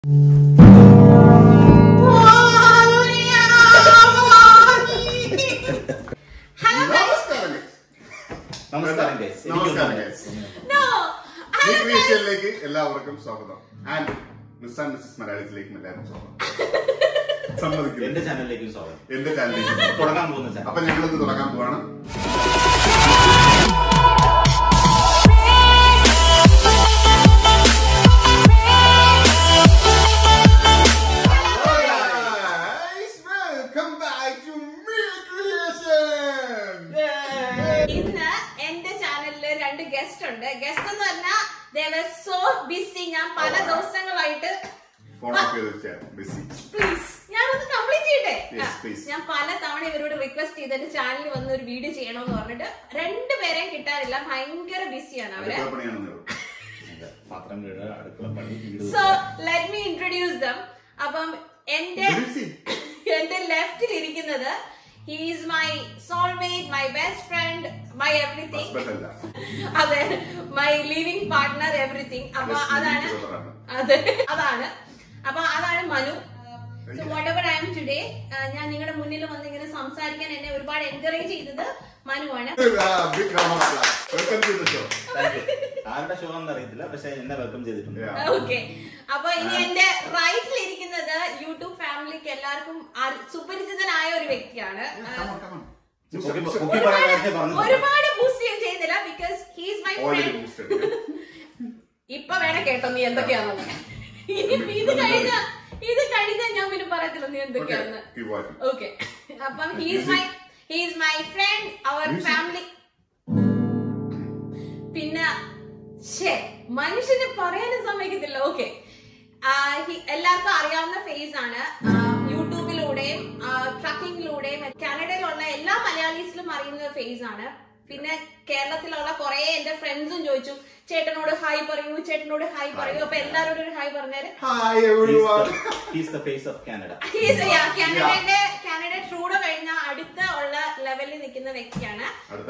എല്ലാവർക്കും സ്വാഗതം. And mister and missus മലയാളത്തിലേക്കും എല്ലാവരും സ്വാഗതം. സമ്മതിക്കുന്നു. എന്റെ ചാനലിലേക്കും സ്വാഗതം. എന്റെ ചാനലിലേക്ക് തുടങ്ങാൻ പോകുന്ന ചാനൽ. അപ്പൊ ഞങ്ങളിത് തുടങ്ങാൻ പോവാണ്. ഇന്ന് എന്റെ ചാനലില് 2 ഗസ്റ്റ് ഉണ്ട്. ഗസ്റ്റ് എന്ന് പറഞ്ഞാൽ they were so busy. ഞാൻ പല ദിവസങ്ങളായിട്ട് പ്ലീസ് ഞാനൊന്ന് കംപ്ലീറ്റ് ചെയ്യട്ടെ. ഞാൻ പല തവണ ഇവരോട് റിക്വസ്റ്റ് ചെയ്ത് എന്റെ ചാനലിൽ വന്ന് ഒരു വീഡിയോ ചെയ്യണമെന്ന് പറഞ്ഞിട്ട് 2 പേരെയും കിട്ടാനില്ല. ഭയങ്കര ബിസിയാണ് അവര്. So let me introduce them. അപ്പം എന്റെ ലെഫ്റ്റിൽ ഇരിക്കുന്നത് he is my soulmate, my best friend, my everything. അതെ, my living partner, everything. അപ്പൊ അതാണ് Manu. So whatever I am today, ഞാൻ നിങ്ങളുടെ മുന്നിൽ വന്ന് ഇങ്ങനെ സംസാരിക്കാൻ എന്നെ ഒരുപാട് എൻകറേജ് ചെയ്തത് മനുവാണ്. ആരുടെ ഷോ ആണെന്ന് അറിയത്തില്ല, പക്ഷെ എന്നെ വെൽക്കം ചെയ്തിട്ടുണ്ട്. ഓക്കെ, അപ്പൊ ഇനി എന്റെ റൈറ്റിൽ ഇരിക്കുന്നത് യൂട്യൂബ് ഫാമിലിക്ക് എല്ലാവർക്കും സുപരിചിതനായ ഒരു വ്യക്തിയാണ്. ഒരുപാട് ബൂസ്റ്റ് ചെയ്യാൻ ചെയ്തില്ല, because he is my friend. ഇപ്പൊ വേണം കേട്ടോ നീ എന്തൊക്കെയാണെന്ന്. ഇത് കഴിഞ്ഞ ഞാൻ പിന്നെ പറയത്തില്ല നീ എന്തൊക്കെയാണെന്ന്. ഓക്കെ, അപ്പം ഹി ഈസ് മൈ ഫ്രണ്ട്, അവർ ഫാമിലി. പിന്നെ മനുഷ്യനെ പറയാനും സമ്മതിക്കത്തില്ല. ഓക്കെ, എല്ലാവർക്കും അറിയാവുന്ന ഫേസ് ആണ്. യൂട്യൂബിലൂടെയും ട്രക്കിങ്ങിലൂടെയും കാനഡയിലുള്ള എല്ലാ മലയാളീസിലും അറിയുന്ന ഫേസ് ആണ്. പിന്നെ കേരളത്തിലുള്ള കുറെ എന്റെ ഫ്രണ്ട്സും ചോദിച്ചു ചേട്ടനോട് ഹായ് പറയൂ, ചേട്ടനോട് ഹായ് പറയൂ. അപ്പൊ എല്ലാവരോടും ഒരു ഹായ് പറഞ്ഞാല് കാനഡ ട്രൂഡോ കഴിഞ്ഞ അടുത്ത ഉള്ള ലെവലിൽ നിൽക്കുന്ന വ്യക്തിയാണ്.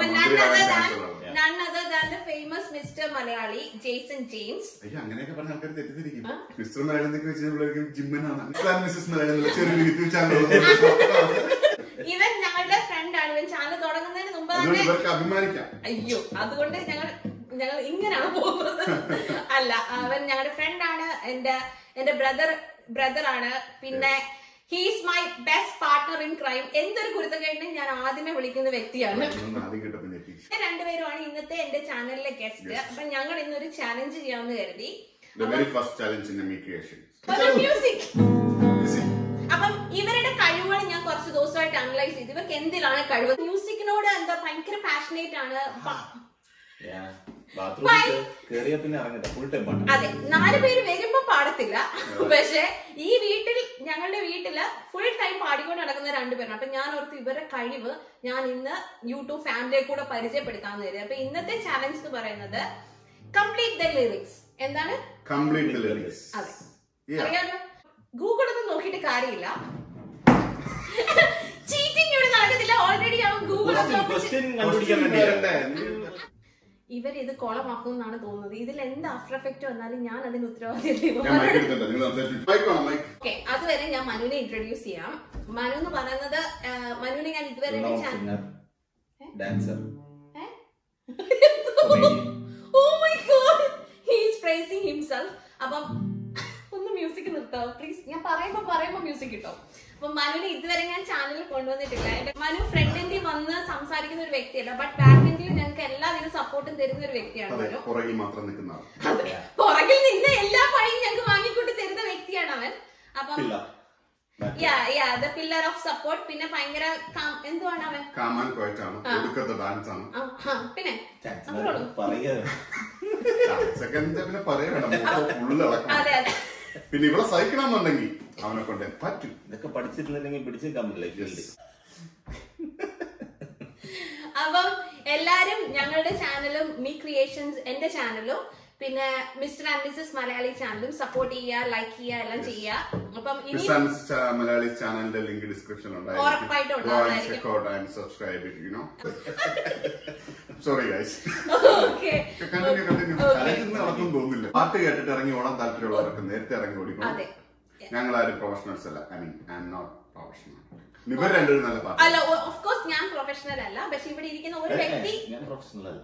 None other than the famous mister Malayali Jason James. അങ്ങനെയൊക്കെ പറഞ്ഞ ആൾക്കാർ തെറ്റിദ്ധരിക്കും. മിസ്റ്റർ മലയാളം ഇവൻ ഞങ്ങളുടെ ഫ്രണ്ട് ആണ്. ഇവൻ ചാനൽ തുടങ്ങുന്നതിന് മുമ്പ് തന്നെ അഭിമാനിക്കാം. അയ്യോ, അതുകൊണ്ട് ഞങ്ങൾ ഇങ്ങനെയാണ് പോകുന്നത്. അല്ല, അവൻ ഞങ്ങളുടെ ഫ്രണ്ട് ആണ്, എന്റെ ബ്രദർ ആണ്. പിന്നെ he's my best partner in crime. എന്തൊരു കുരുത്തക്കേടിനും ഞാൻ ആദ്യമേ വിളിക്കുന്ന വ്യക്തിയാണ്. രണ്ടുപേരുമാണ് ഇന്നത്തെ എന്റെ ചാനലിലെ ഗസ്റ്റ്. അപ്പൊ ഞങ്ങൾ ഇന്നൊരു ചാലഞ്ച് ചെയ്യാമെന്ന് കരുതി. മ്യൂസിക്. അപ്പം ഇവരുടെ കഴിവുകൾ ഞാൻ കുറച്ച് ദിവസമായിട്ട് അനലൈസ് ചെയ്തു. ഇവർക്ക് എന്തിലാണ് കഴിവ്? മ്യൂസിക്കിനോട് എന്താ ഭയങ്കര പാഷനേറ്റ് ആണ്. അതെ, 4 പേര് വരുമ്പോ പാടത്തില്ല, പക്ഷെ ഈ ഞങ്ങളുടെ വീട്ടില് ഫുൾ ടൈം പാടിക്കൊണ്ട് നടക്കുന്ന 2 പേരാണ്. അപ്പൊ ഞാൻ ഓർത്ത് ഇവരുടെ കഴിവ് ഞാൻ ഇന്ന് യൂട്യൂബ് ഫാമിലിയെ കൂടെ പരിചയപ്പെടുത്താന്ന് കരുതി. അപ്പൊ ഇന്നത്തെ ചാലഞ്ച് എന്ന് പറയുന്നത് കംപ്ലീറ്റ് ദ ലിറിക്സ്. എന്താണ് കംപ്ലീറ്റ് ദ ലിറിക്സ്? അതെ, അറിയാമല്ലോ. ഗൂഗിളൊന്നും നോക്കിയിട്ട് കാര്യമില്ല. ചീറ്റിംഗ് ഇവിടെ നടക്കത്തില്ല. ഓൾറെഡി അവൻ ഗൂഗിൾ ഇവരിത് കോളമാക്കും എന്നാണ് തോന്നുന്നത്. ഇതിൽ എന്ത് ആഫ്റ്റർ എഫക്റ്റ് വന്നാലും ഞാൻ അതിന് ഉത്തരവാദിത്തം. ഓക്കെ, അതുവരെ ഞാൻ മനുവിനെ ഇൻട്രൊഡ്യൂസ് ചെയ്യാം. മനു എന്ന് പറയുന്നത് മനുവിനെ ഞാൻ ഇതുവരെ പ്രൈസിങ് ഹിംസെൽഫ്. അപ്പം ഒന്ന് മ്യൂസിക് നിർത്താവോ പ്ലീസ്? ഞാൻ പറയുമ്പോ മ്യൂസിക് കിട്ടും. അപ്പൊ മനുവിനെ ഇതുവരെ ഞാൻ ചാനലിൽ കൊണ്ടുവന്നിട്ടില്ല. മനു ഫ്രണ്ട് എൻഡിൽ വന്ന് സംസാരിക്കുന്ന ഒരു വ്യക്തിയല്ല, ബട്ട് ബാക്ക് എൻഡിൽ ഞങ്ങൾക്ക് എല്ലാവരും സപ്പോർട്ടും തരുന്ന ഒരു വ്യക്തിയാണ് മനു. പുറകിൽ നിന്ന് എല്ലാ പണിയും ഞങ്ങൾക്ക് വാങ്ങിക്കൊണ്ട് തരുന്ന വ്യക്തിയാണ് അവൻ. അപ്പം the pillar of support. പിന്നെ ഭയങ്കര എന്തുവാണ് അവൻ? പിന്നെ അതെ അതെ. പിന്നെ ഇവിടെ സഹിക്കണമെന്നുണ്ടെങ്കിൽ അവനെ കൊണ്ട് പറ്റും. ഇതൊക്കെ പഠിച്ചിട്ടുണ്ടെങ്കിൽ പിടിച്ചേക്കാൻ പറ്റില്ല. അപ്പം എല്ലാരും ഞങ്ങളുടെ ചാനലും മീ ക്രിയേഷൻസ് എന്റെ ചാനലും പിന്നെ മിസ്റ്റർ ആൻഡ് മിസ്സസ് മലയാളി ചാനലും സപ്പോർട്ട് ചെയ്യുക, ലൈക്ക് ചെയ്യുക, എല്ലാം ചെയ്യുക. അപ്പം മലയാളി ചാനലിന്റെ ലിങ്ക് ഡിസ്ക്രിപ്ഷൻ ഉറപ്പായിട്ടും തോന്നുന്നില്ല. പാട്ട് കേട്ടിട്ട് ഇറങ്ങി ഓടാൻ താല്പര്യമുള്ളവർക്ക് നേരത്തെ ഇറങ്ങി ഓടിക്കും. അതെ, ഞങ്ങൾ ആരും പ്രൊഫഷണൽസ് അല്ല. I mean I'm not professional. ഇവർ രണ്ടുപേരും നല്ല പാട്ട്. അല്ല, ഓഫ് കോഴ്സ് ഞാൻ പ്രൊഫഷണൽ അല്ല. പക്ഷെ ഇവിടെ ഇരിക്കുന്ന ഒരു വ്യക്തി ഞാൻ പ്രൊഫഷണൽ അല്ല.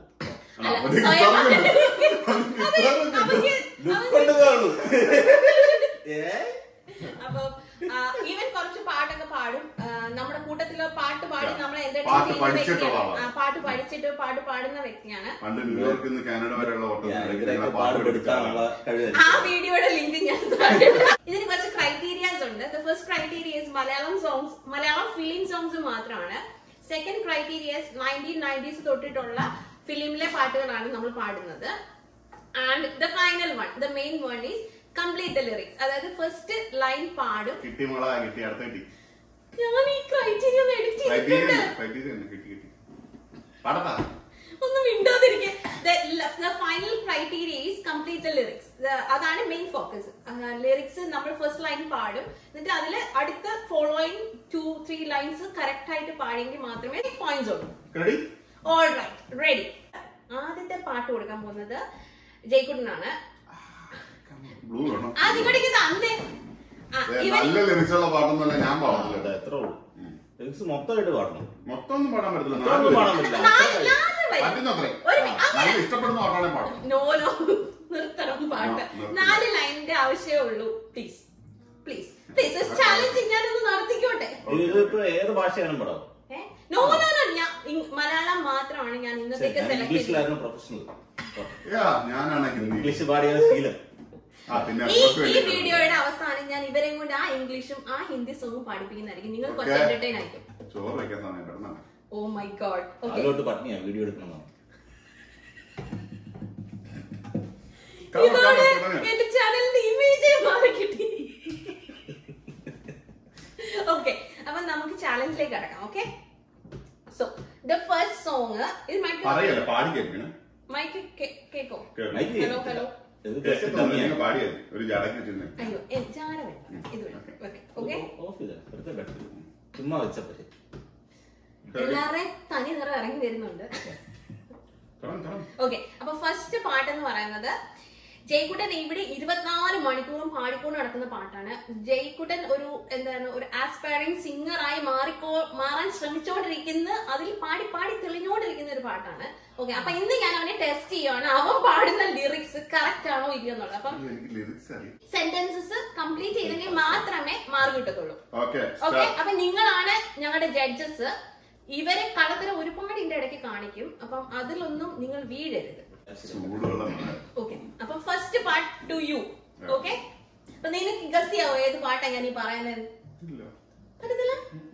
അപ്പൊ ഈവൻ കുറച്ച് പാട്ടൊക്കെ പാടും. നമ്മുടെ കൂട്ടത്തില് പാട്ട് പാടി നമ്മളെ പാട്ട് പഠിച്ചിട്ട് പാട്ട് പാടുന്ന വ്യക്തിയാണ്. ആ വീഡിയോയുടെ ലിങ്ക് ഞാൻ ഇതിന് കുറച്ച് ക്രൈറ്റീരിയാസ് ഉണ്ട്. The first criterias Malayalam film songs മാത്രമാണ്. സെക്കൻഡ് ക്രൈറ്റീരിയസ് 1990s തൊട്ടിട്ടുള്ള ഫിലിമിലെ പാട്ടുകളാണ് നമ്മൾ പാടുന്നത്. And the final one, the main one is complete the lyrics. അതായത് ഫസ്റ്റ് ലൈൻ പാടും. ഞാൻ ഈ ക്രൈറ്റീരിയ ഒന്നും മിണ്ടാതിരിക്കെ. The final criteria is complete the lyrics. അതാണ് മെയിൻ ഫോക്കസ്. ലിറിക്സ് നമ്മൾ ഫസ്റ്റ് ലൈൻ പാടും, എന്നിട്ട് അതിൽ അടുത്ത ഫോളോയിങ് 2-3 ലൈൻസ് കറക്റ്റ് ആയിട്ട് പാടിയെങ്കിൽ മാത്രമേ പോയിന്റ്സ് ഉള്ളൂ. All right, ready. ആദ്യത്തെ പാട്ട് കൊടുക്കാൻ പോകുന്നത് ജയ്ക്കുട്ടനാണ്. മൊത്തമായിട്ട് പാടണം. മൊത്തമൊന്നും പാടാൻ പറ്റില്ല. നോ നോ, നിർത്തണം പാട്ട്. 4 ലൈനിന്റെ ആവശ്യമേ ഉള്ളൂ. പ്ലീസ് പ്ലീസ് പ്ലീസ്, ചാലഞ്ചിങ് ഞാനൊന്ന് നടത്തിക്കോട്ടെ. ഏത് ഭാഷയാണ് പടം? നോ നോ നോ, ഞാൻ മലയാളം മാത്രമാണ് ഞാൻ ഇന്നത്തേക്ക് സെലക്ട് ചെയ്തത്. പ്രൊഫഷണൽ ഇംഗ്ലീഷ് പാടിയ ശീലം. ഈ വീഡിയോയുടെ അവസാനം ഞാൻ ഇവരെയും കൊണ്ട് ആ ഇംഗ്ലീഷും ആ ഹിന്ദി സോങ്ങും പാടിപ്പിക്കുന്നതായിരിക്കും. നിങ്ങൾ കുറച്ച് എന്റർടൈൻ ആയിരിക്കും. Oh my God. അതിലോട്ട് പട്ടിണിയാ വീഡിയോ എടുക്കണം. എന്റെ ചാനലിന്റെ ഇമേജ് മാറി കിട്ടി. ഓക്കെ, അപ്പൊ നമുക്ക് ചാലഞ്ചിലേക്ക് കടക്കാം. Okay, so the first song ഇത് മൈക്ക് കേക്കോ? Hello hello. എല്ലാവരുടെയും തനി നിറം ഇറങ്ങി വരുന്നുണ്ട്. ഓക്കെ, അപ്പൊ ഫസ്റ്റ് പാട്ടെന്ന് പറയുന്നത് ജയ്ക്കുട്ടൻ ഇവിടെ 24 മണിക്കൂറും പാടിക്കൊണ്ട് നടക്കുന്ന പാട്ടാണ്. ജയ്ക്കുട്ടൻ ഒരു ആസ്പയറിംഗ് സിംഗർ ആയി മാറാൻ ശ്രമിച്ചുകൊണ്ടിരിക്കുന്ന, അതിൽ പാടി തെളിഞ്ഞുകൊണ്ടിരിക്കുന്ന ഒരു പാട്ടാണ്. ഓക്കെ, അപ്പൊ ഇന്ന് ഞാൻ അവനെ ടെസ്റ്റ് ചെയ്യുവാണ്, അവൻ പാടുന്ന ലിറിക്സ് കറക്റ്റ് ആണോ ഇല്ലയോ എന്നുള്ളത്. അപ്പം സെന്റൻസസ് കംപ്ലീറ്റ് ചെയ്തെങ്കിൽ മാത്രമേ മാർക്ക് കിട്ടത്തുള്ളൂ. ഓക്കെ, അപ്പൊ നിങ്ങളാണ് ഞങ്ങളുടെ ജഡ്ജസ്. ഇവരെ കളത്തിൽ ഒരുപാട് ഇതിന്റെ ഇടയ്ക്ക് കാണിക്കും, അപ്പം അതിലൊന്നും നിങ്ങൾ വീഴരുത്. ഓക്കെ, അപ്പൊ first part to you. Okay, അപ്പൊ നിനക്ക് ഗസ് ചെയ്യാവോ ഏത് പാട്ടാ ഞാൻ ഈ പറയുന്നത്? പറ്റത്തില്ല.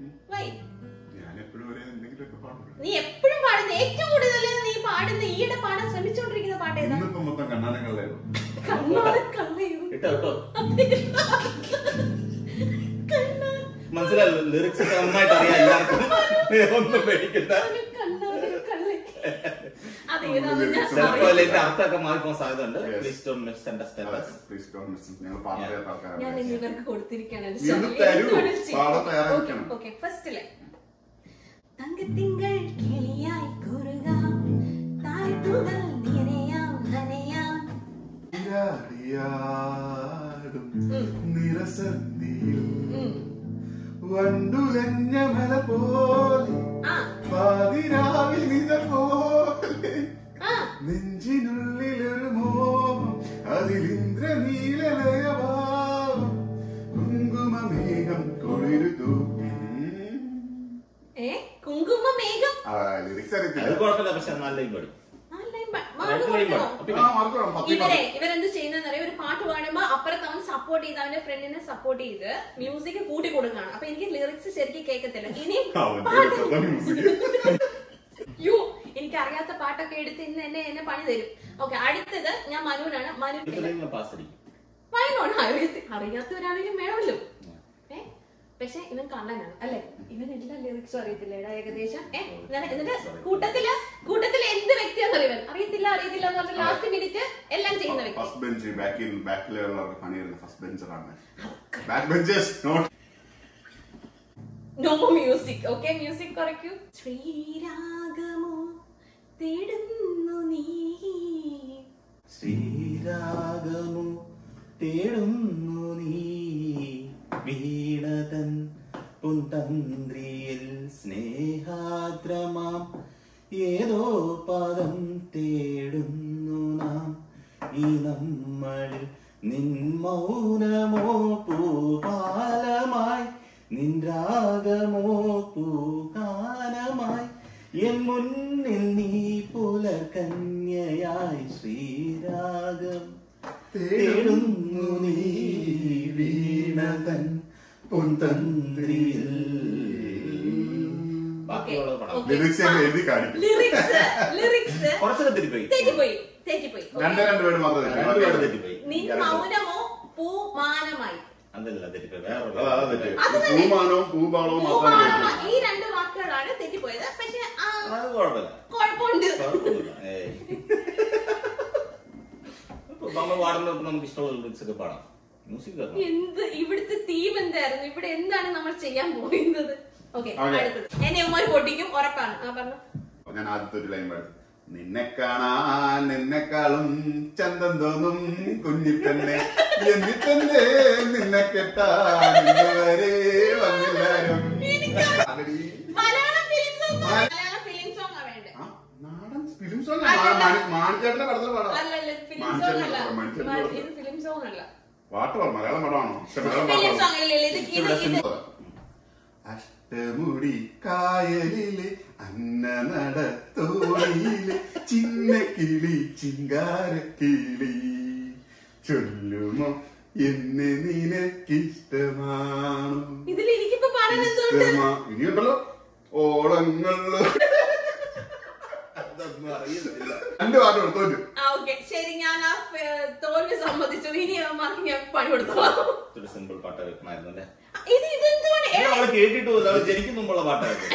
നീ എപ്പോഴും പാടുന്ന, ഏറ്റവും കൂടുതൽ നീ പാടുന്ന, ഈയിടെ പാടാൻ ശ്രമിച്ചോണ്ടിരിക്കുന്ന പാട്ട് ഏതാ? മനസ്സിലായോ? ലിറിക്സ് നന്നായിട്ട് അറിയാം എല്ലാവർക്കും. ഒന്നും പേടിക്കണ്ട. അർത്ഥമൊക്കെ മാറിപ്പോ സാധ്യത ഉണ്ട്. ഞാൻ ഇവർക്ക് കൊടുത്തിരിക്കുകയാണ്. തങ്കത്തിങ്കൾ കിളിയായി കുറുകാം, താഴ്ത്തുകൾ നിറയാം നനയാം, നിറസന്ധിയിൽ വണ്ടുലഞ്ഞ മല പോലെ പാതിരാവിൽ നിത പോലെ നെഞ്ചിനുള്ളിലൊരു മോഹം, അതിലിന്ദ്രനീലലയഭാവം, കുങ്കുമമേഘം കൊഴിരു തൂക്കി. കുങ്കുമമേഘം ലിറിക്സ് കുഴപ്പമില്ല, പക്ഷെ നല്ല പാടും. ഇവരെന്ത് ചെയ്യുന്നറിയ, ഒരു പാട്ട് പാടുമ്പോ അപ്പുറത്ത് അവൻ സപ്പോർട്ട് ചെയ്ത്, അവന്റെ ഫ്രണ്ടിനെ സപ്പോർട്ട് ചെയ്ത് മ്യൂസിക് കൂട്ടി കൊടുക്കുകയാണ്. അപ്പൊ എനിക്ക് ലിറിക്സ് ശരിക്കും കേൾക്കത്തില്ല. ഇനി എനിക്ക് അറിയാത്ത പാട്ടൊക്കെ എടുത്ത് ഇന്ന് എന്നെ പണി തരും. ഓക്കെ, അടുത്തത് ഞാൻ മനുവിനാണ്. മനുവാണ് അറിയാത്തവരാണെങ്കിലും വേണമല്ലോ. പക്ഷെ ഇവൻ കള്ളനാണ് അല്ലെ? ഇവൻ എല്ലാ ലിറിക്സും അറിയത്തില്ല ഏകദേശം. എന്നിട്ട് കൂട്ടത്തില് എന്ത് വ്യക്തിയാണെന്ന് ഇവൻ അറിയത്തില്ല എന്ന് പറഞ്ഞ ലാസ്റ്റ് മിനിറ്റ് എല്ലാം ചെയ്യുന്ന വ്യക്തി. No music. ഓക്കെ, മ്യൂസിക് കുറയ്ക്കൂ. ശ്രീരാഗമോ തേടുന്നു നീ, ശ്രീരാഗമോ തേടുന്നു നീ, തന്ത്രിയിൽ സ്നേഹാദ്രമാം ഏതോ പദം തേടുന്നു നാം ഈ നമ്മളിൽ നിൻ മൗനമോ പൂപാലമായി നിൻ രാഗമോ പൂഗാനമായി എൻ മുന്നിൽ നീ പുലകന്യയായി ശ്രീരാഗം തേടുന്നു നീ വീണതൻ പൊൻതന്ത്രിയിൽ. ബാക്കിയുള്ളത് പടം എഴുതി കാണിക്കും. കുറച്ചൊക്കെ തെറ്റിപ്പോയി. രണ്ട് പേര് മാത്രമേ തെറ്റിപ്പോയി. നിൻ മൗനമോ പൂമാനമായി അതല്ല തെറ്റിപ്പോയി. വേറെ പൂമാനവും പൂപാളവും ഈ രണ്ട് വാക്കുകളാണ് തെറ്റിപ്പോയത്. പക്ഷെ അത് കുഴപ്പമില്ല, കുഴപ്പമുണ്ട്. കുഴപ്പമൊന്നുമില്ല. നമ്മൾ പാടുമ്പോൾ നമുക്ക് ഇഷ്ടമുള്ള ലിറിക്സ് ഒക്കെ പാടാം. മ്യൂസിക് എന്ത് ഇവിടുത്തെ തീം എന്തായിരുന്നു? ഇവിടെ എന്താണ് നമ്മൾ ചെയ്യാൻ പോകുന്നത്? ഓക്കെ, അടുത്തത് എന്നെ ഉമ്മാര് പൊട്ടിക്കും ഉറപ്പാണ്. പറഞ്ഞു ഞാൻ ആദ്യത്തെ ഒരു ലൈൻ പാടും. നിന്നെ കാണാൻ നിന്നെക്കാളും ചന്തം തോന്നും കുഞ്ഞിത്തന്നെ എന്നിട്ടെന്നെ നിന്നെ കെട്ടാൻ ഇതുവരെ വന്നില്ലാരും. മലയാളം ഫിലിം സോങ് വേണ്ടേ? നാടൻ ഫിലിം സോങ് മാണിച്ചേട്ടന്റെ പടത്തിൽ പാടാം. ഫിലിം സോങ് അല്ല, പാട്ട് പാടും. മലയാളം പടമാണോ? ഫിലിം സോങ് അല്ലേ? അഷ്ടമുടി കായലില് അന്ന നടത്തോളിയില് ചിന്ന കിളി ചിങ്കാരക്കിളി ചൊല്ലുമോ എന്നെ നിനക്കിഷ്ടമാണോ? ഇതിലെനിക്കിപ്പോ ഇനിയുണ്ടല്ലോ ഓളങ്ങള് അതൊന്നും അറിയില്ല. രണ്ട് പാട്ട് കൊടുത്തോണ്ട്. ശരി, ഞാൻ ആ തോൽവി സമ്മതിച്ചു. ഇനി അമ്മക്ക് ഞാൻ പണി കൊടുത്തോളാം. സിമ്പിൾ പാട്ട് വെക്കണമായിരുന്നു അല്ലേ? ഇത് കേട്ടിട്ട് ജനിക്കും മുമ്പുള്ള പാട്ടായിരുന്നു.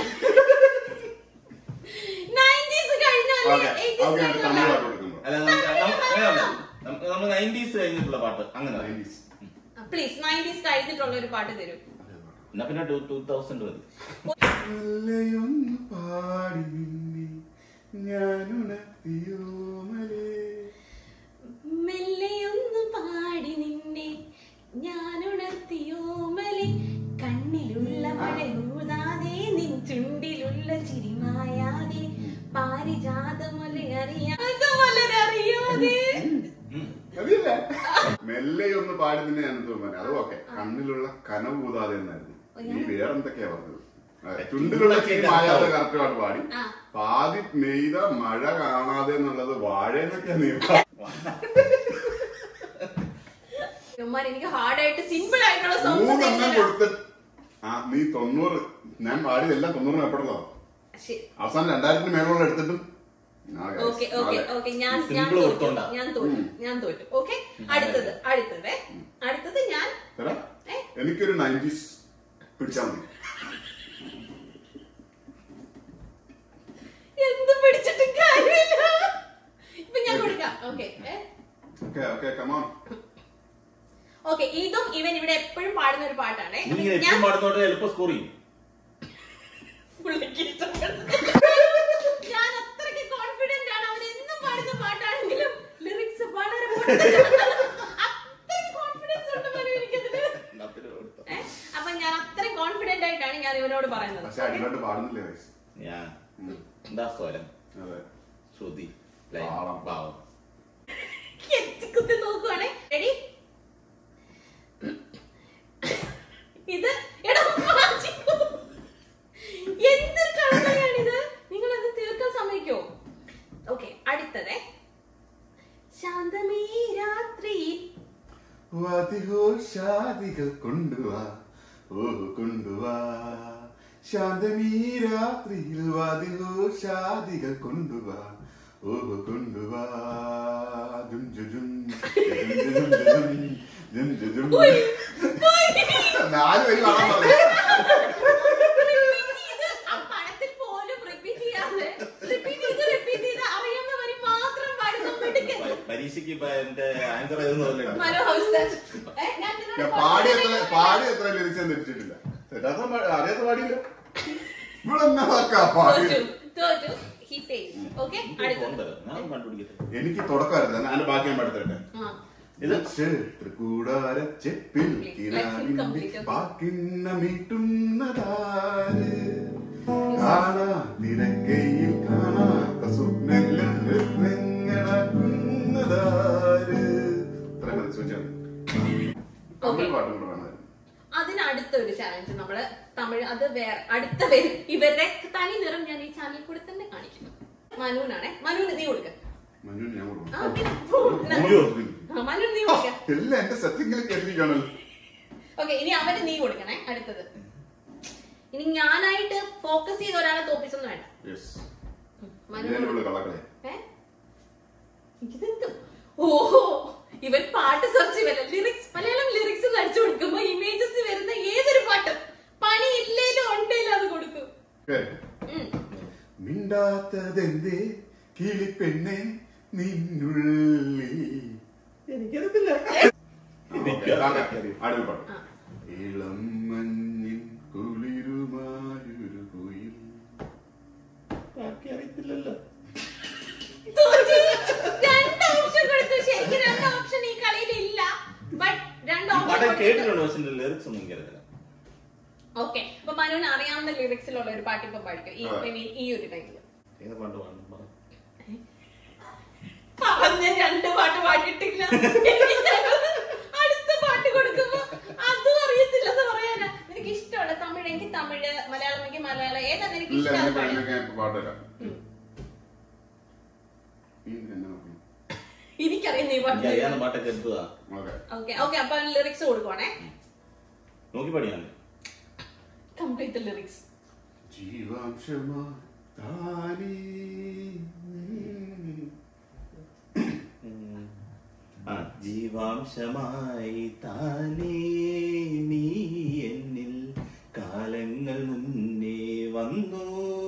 90s കഴിഞ്ഞല്ലേ? 80s അല്ല, നമ്മൾ 90s കഴിഞ്ഞിട്ടുള്ള പാട്ട് അങ്ങനെ. പ്ലീസ് 90s കഴിഞ്ഞിട്ടുള്ള ഒരു പാട്ട് തരും. എന്നാ പിന്നെ 2000 മതി. മെല്ലെയൊന്നു പാടി നിന്നെ ഞാനുണർത്തിയോമലെ കണ്ണിലുള്ള മഴയൂതാതെ നിൻ ചുണ്ടിലുള്ള ചിരിമായാതെ പാരിജാതമൊലെ അറിയാതെ മെല്ലെ ഒന്ന് പാടി നിന്നെ ഞാൻ തോന്നുന്നു. അത് ഓക്കെ. കണ്ണിലുള്ള കനവൂതാതെ എന്നായിരുന്നു. ഈ വേറെന്തൊക്കെയാ പറഞ്ഞത്? ചുണ്ടിലുള്ള ചിരിമായാതെ കറക്റ്റായിട്ട് പാടി. പാതി നെയ്ത മഴ കാണാതെ എന്നുള്ളത് വാഴയെന്നൊക്കെയാണ് നീ. എനിക്ക് ഹാർഡായിട്ട് സിമ്പിൾ ആയിട്ടുള്ള മൂന്നെണ്ണം കൊടുത്ത് നീ 90 ഞാൻ പാടിയതെല്ലാം 90 എപ്പോഴല്ലോ അവസാനം 2000 മേലുള്ള എടുത്തിട്ടും. ഞാൻ തോറ്റു. ഓക്കെ, അടുത്തത് ഞാൻ എനിക്കൊരു 90s പിടിച്ചാൽ മതി. എന്ത് പിടിച്ചിട്ടും കാര്യമില്ല. ഇപ്പൊ ഞാൻ കൊടുക്കാം. ഓക്കെ, ഇതും ഇവൻ ഇവിടെ എപ്പോഴും പാടുന്ന ഒരു പാട്ടാണ്. ഞാൻ പാടുന്നോട്ട് എളുപ്പം സ്കോർ ചെയ്യും. ഞാൻ അത്രയ്ക്ക് കോൺഫിഡന്റ് ആണ്. അവൻ എന്നും പാടുന്ന പാട്ടാണെങ്കിലും ലിറിക്സ് വളരെ അത്രയും കോൺഫിഡൻസ് ഉണ്ട് എനിക്കതില്. അപ്പൊ ഞാൻ അത്രയും കോൺഫിഡന്റ് ആയിട്ടാണ് ഞാൻ ഇവനോട് പറയുന്നത്. എന്താ സ്വരം, ശ്രുതി, ഭാവം കുത്തി നോക്കുവാണേ. റെഡി? ഇത് എന്തൊരു കളയാണിത്. നിങ്ങൾ അത് തീർക്കാൻ സമ്മതിക്കോ? ഓക്കെ, അടുത്തത് ശാന്തമീ രാത്രിയിൽ ഷാദികൾ കൊണ്ടുവാ കൊണ്ടുവാ ശാന്തമീ രാത്രിയിൽ വാതിഹോ ഷാദികൾ കൊണ്ടുവാ കൊണ്ടുവാ ജും ജും ജും ജും ജും 4 വരി കാണാൻ പറഞ്ഞു. പടത്തിൽ പോലും റിപ്പീറ്റ് ചെയ്യാതെ അറിയുന്നവര് മാത്രം പാടുന്ന പരീക്ഷയ്ക്ക് പാടി എത്ര ലിറിക്സ് തെറ്റിട്ടില്ല. അറിയാത്ത പാടിയില്ല. എനിക്ക് തുടക്കമായിരുന്നു. അതിന്റെ ബാക്കി ഞാൻ പഠിത്തട്ടെ. കൂടാരച്ചെപ്പിൽ പാക്കിന്ന മീട്ടുന്നതാര് കാണാ തിരക്കയിൽ കാണാത്ത സ്വപ്നങ്ങൾ ാര് അതിനടുത്ത ഒരു ചാലഞ്ച് നമ്മള് തമിഴ്, അത് വേറെ അടുത്ത പേര് ഇവരുടെ തനി നിറം ഞാൻ ഈ ചാനലിൽ കൂടെ തന്നെ കാണിക്കുന്നു. മനുവിനാണേ, മനുവിന് നീ കൊടുക്ക. മനുവിന് നീ കൊടുക്ക. ഓക്കെ, ഇനി അവന് നീ കൊടുക്കണേ. അടുത്തത് ഇനി ഞാനായിട്ട് ഫോക്കസ് ചെയ്ത് ഒരാളെ തോപ്പിച്ചൊന്നും വേണ്ട. ഓഹോ, ഇവൻ പാട്ട് സെർച്ച് ചെയ്യല്ല, ലിറിക്സ്, മലയാളം ലിറിക്സ് അടിച്ചു കൊടുക്കുമ്പോ ഇമേജസ് വരുന്ന ഏതൊരു പാട്ടും പണി ഇല്ലേലും ഉണ്ടേലും അത് കൊടുക്കും. മിണ്ടാത്തതെന്തേ കിളിപ്പെണ്ണെ നിന്നുള്ളി. എനിക്കറിയത്തില്ല. ഇളം മഞ്ഞിൻ കുളിരുമായൊരു കുയിൽ. അറിയത്തില്ലല്ലോ. രണ്ട് ഓപ്ഷൻ കൊടുത്തു. ശരിക്കും രണ്ട് ഓപ്ഷൻ ഈ കളിയിൽ ഇല്ല. ബട്ട് രണ്ട് ഓപ്ഷൻ കേട്ടിട്ടുണ്ട്, പക്ഷേ ലിറിക്സ് ഒന്നും എനിക്കറിയില്ല. ഓക്കെ, അപ്പൊ മനുവിന് അറിയാവുന്ന ലിറിക്സിലുള്ള ഒരു പാട്ട് ഇപ്പൊ പാടിക്കും ഈ ഒരു ടൈമില്. പറഞ്ഞ രണ്ട് പാട്ട് പാടിയിട്ടില്ല. അടുത്ത പാട്ട് കൊടുക്കുമ്പോ അതും അറിയത്തില്ലെന്ന് പറയാനാ. എനിക്ക് ഇഷ്ടമുള്ള തമിഴ് എനിക്ക് തമിഴ്, മലയാളം എനിക്ക് മലയാളം, ഏതാണ് എനിക്ക് ഇഷ്ടം. എനിക്കറിയാം ഈ പാട്ട്. ഓക്കെ ഓക്കെ, അപ്പൊ ലിറിക്സ് കൊടുക്കുവാണേ. നോക്കി പഠിക്കാൻ കംപ്ലീറ്റ് ലിറിക്സ്. ജീവാംശമായി താനേ നീ എന്നിൽ കാലങ്ങൾ മുന്നേ വന്നു,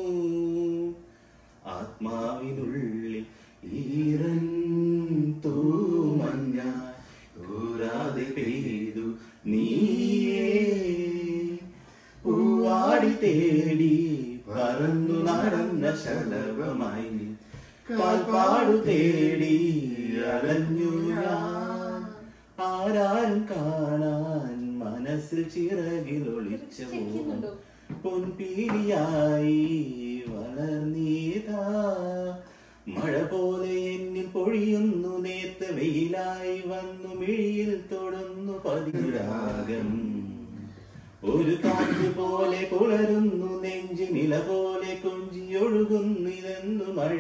ആത്മാവിനുള്ളിൽ ഈറൻ തൂമഞ്ഞായി ൂരാതെ പെയ്തു നീയേ, പൂവാടി തേടി പറന്നു നടന്ന ശലഭമായി കാൽപ്പാടു തേടി അലഞ്ഞു ഞാൻ, ആരാരും കാണാൻ മനസ്സിൽ ചിറകിൽ ഒളിച്ച പൊൻപീലിയായി വളർന്നീതാ, മഴ പോലെ എന്നിൽ പൊഴിയുന്നു നേത്ത് വെയിലായി വന്നു മിഴിയിൽ തൊടുന്നു പതിരാഗം, ഒരു കാറ്റ് പോലെ പുലരുന്നു നെഞ്ചു നില പോലെ കൊഞ്ചിയൊഴുകുന്നു ഇതെന്നു മഴ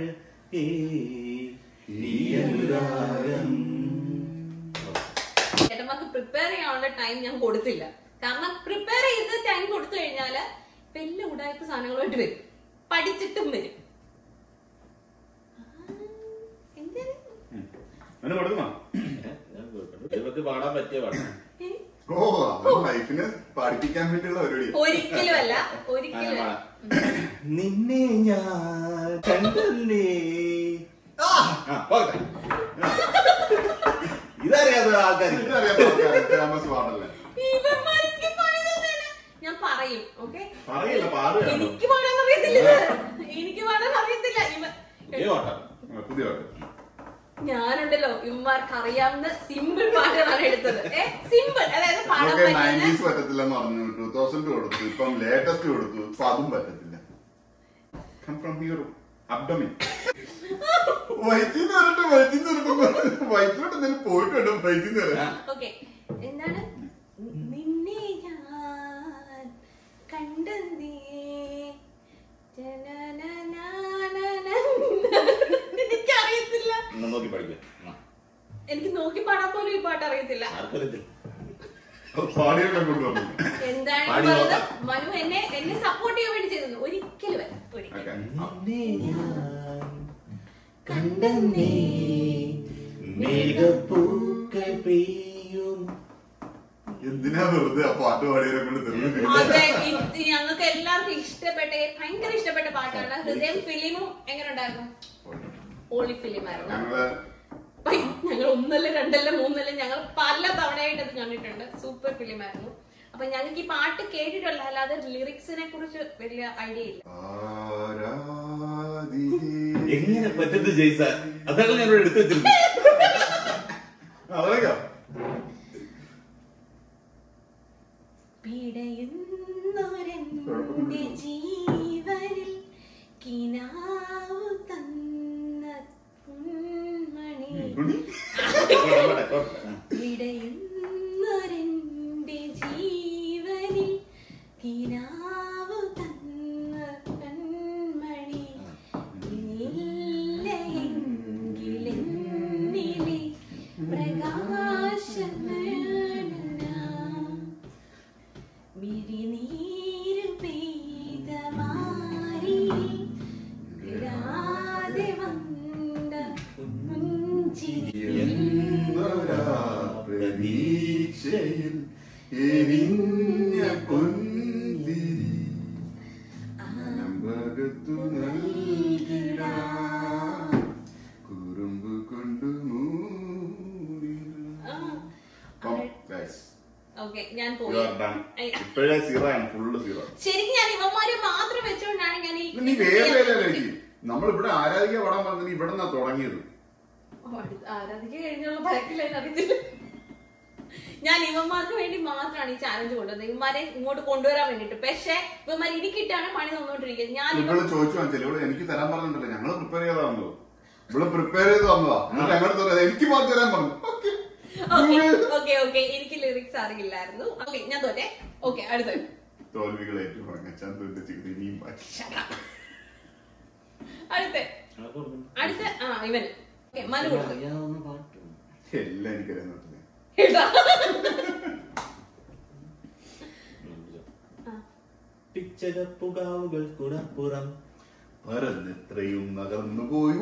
അനുരാഗം. ചേട്ടന്മാർക്ക് പ്രിപ്പയർ ചെയ്യാനുള്ള ടൈം ഞാൻ കൊടുത്തില്ല. കാരണം പ്രിപ്പയർ ചെയ്ത് ടൈം കൊടുത്തു കഴിഞ്ഞാല് വലിയ ഉടായ്പ സാധനങ്ങളുമായിട്ട് വരും, പഠിച്ചിട്ടും വരും. പാടാൻ പറ്റിയ പാടാ. പഠിപ്പിക്കാൻ വേണ്ടിയുള്ള ഒരിക്കലും അല്ല, ഒരിക്കലും. നിന്നെ ഞാൻ കണ്ടല്ലേ. ഇതറിയാതെ ആൾക്കാർ ഫേമസ് പാടല്ലേ. ഞാൻ പറയും. ഓക്കെ, പറയില്ല, പാടുക. എനിക്ക് പാടാൻ അറിയത്തില്ല, എനിക്ക് പാടാൻ അറിയത്തില്ല. പുതിയ പാട്ട് ഞാനുണ്ടല്ലോ, ഇവന്മാർക്ക് അറിയാവുന്ന സിമ്പിൾ പാട്ടുകളാണ് എടുത്തത്. സിമ്പിൾ, അതായത് പാടാൻ പറ്റത്തില്ലെന്ന് പറഞ്ഞു. 2000 കൊടുത്തു, ഇപ്പം ലേറ്റസ്റ്റ് കൊടുത്തു, ഇപ്പൊ അതും പറ്റത്തില്ല. അബ്ഡമിൻ വയറ്റിന്ന് വരട്ടെ, വയറ്റിന്ന് വരട്ടെ, വയറ്റിലോട്ട് എന്തെങ്കിലും പോയിട്ടുണ്ട്, വയറ്റിന്ന് വരാം. ഓക്കെ, എന്താണ് നിന്നെ ഞാൻ കണ്ടെന്നേ, എനിക്കറിയത്തില്ല. എനിക്ക് നോക്കി പാടാൻ പോലും ഈ പാട്ട് അറിയത്തില്ല. എന്താണ് മനു എന്നെ സപ്പോർട്ട് ചെയ്യാൻ വേണ്ടി ചെയ്തു. ഒരിക്കലും കണ്ടെന്നേ മേഘപ്പൂക്കൾ പെയ്യും. എന്തിനാ വെറുതെ ആ പാട്ട് പാടിയവരെ കൊണ്ട് അതെ, ഞങ്ങൾക്ക് എല്ലാവർക്കും ഇഷ്ടപ്പെട്ട, ഭയങ്കര ഇഷ്ടപ്പെട്ട പാട്ടാണ്. ഹൃദയം ഫിലിമും എങ്ങനെ ഉണ്ടായിരുന്നു? ഓളി ഫിലിം ആയിരുന്നു. ഞങ്ങൾ ഒന്നല്ല രണ്ടല്ല മൂന്നല്ല, ഞങ്ങൾ പല തവണയായിട്ട് അത് കണ്ടിട്ടുണ്ട്. സൂപ്പർ ഫിലിം ആയിരുന്നു. അപ്പൊ ഞങ്ങൾക്ക് ഈ പാട്ട് കേട്ടിട്ടുള്ള, അല്ലാതെ ലിറിക്സിനെ കുറിച്ച് വലിയ ഐഡിയ ഇല്ല. എങ്ങനെ പറ്റുന്നത് ജയ്സാർ? അതാണ് ഞാൻ എടുത്തു വെച്ചിരുന്നത്. പിടയുന്നൊരെന്റെ ജീവനിൽ കിനാവ് തന്ന പൊന്മണി പിടയുന്നൊരെന്റെ ജീവനിൽ കിനാവ് തന്ന പൊന്മണി ഇല്ലയെങ്കിലെന്നിലെ പ്രകാശമേളന മിഴിനീര് പെയ്ത മാരിയിൽ വിടാതെ വന്ന പുഞ്ചിരി പ്രതീക്ഷയിൽ എരിഞ്ഞ പൊന്തിരി നമ്പകത്തു നൽകിടാ കുറുമ്പ് കൊണ്ട് മൂടി. ഓക്കെ ഞാൻ പോയി ഇപ്പോഴേ സീറോ ആണ്, ഫുള്ള് സീറോ. ശരിക്കും ഞാൻ ഇവന്മാരെ മാത്രം വെച്ചോണ്ടാണ് ഞാൻ നീ വേറെ നമ്മളിവിടെ ആരാധിക പടം പറഞ്ഞ ഇവിടെ നിന്നാ തുടങ്ങിയത്. ആരാധിക കഴിഞ്ഞുള്ള ഭയക്കില്ലെന്ന് അറിയത്തില്ല. ഞാൻ ഇവന്മാർക്ക് വേണ്ടി മാത്രമാണ് ഈ ചാലഞ്ച് കൊണ്ടുവന്നത്, ഇവന്മാരെ ഇങ്ങോട്ട് കൊണ്ടുവരാൻ വേണ്ടിട്ട്. പക്ഷെ ഇവന്മാർ എനിക്കിട്ടാണ് പണി തന്നോണ്ടിരിക്കുന്നത്. ഞാൻ ഇവിടെ ചോദിച്ചു വാങ്ങിച്ചില്ല, ഇവിടെ എനിക്ക് തരാൻ പറഞ്ഞിട്ടില്ല, ഞങ്ങള് പ്രിപ്പയർ ചെയ്ത് തന്നതോ, ഇവിടെ പ്രിപ്പയർ ചെയ്ത് തന്നതാ. എന്നിട്ട് ഞങ്ങൾ എനിക്ക് മാത്രം തരാൻ പറഞ്ഞു. ഓക്കെ ഓക്കെ, എനിക്ക് ലിറിക്സ് അറിയില്ലായിരുന്നു. ഓക്കെ ഞാൻ തോറ്റെ. ഓക്കെ അടുത്ത തോൽവികൾ ഏറ്റുവാങ്ങാൻ ഇനിയും അടുത്ത ഇവന് മനു കൊടുത്തു. എല്ലാം എനിക്കറിയാൻ പിച്ചകപ്പുകാവുകൾ കുടപ്പുറം പറന്നെത്രയും നകർന്നു പോയി.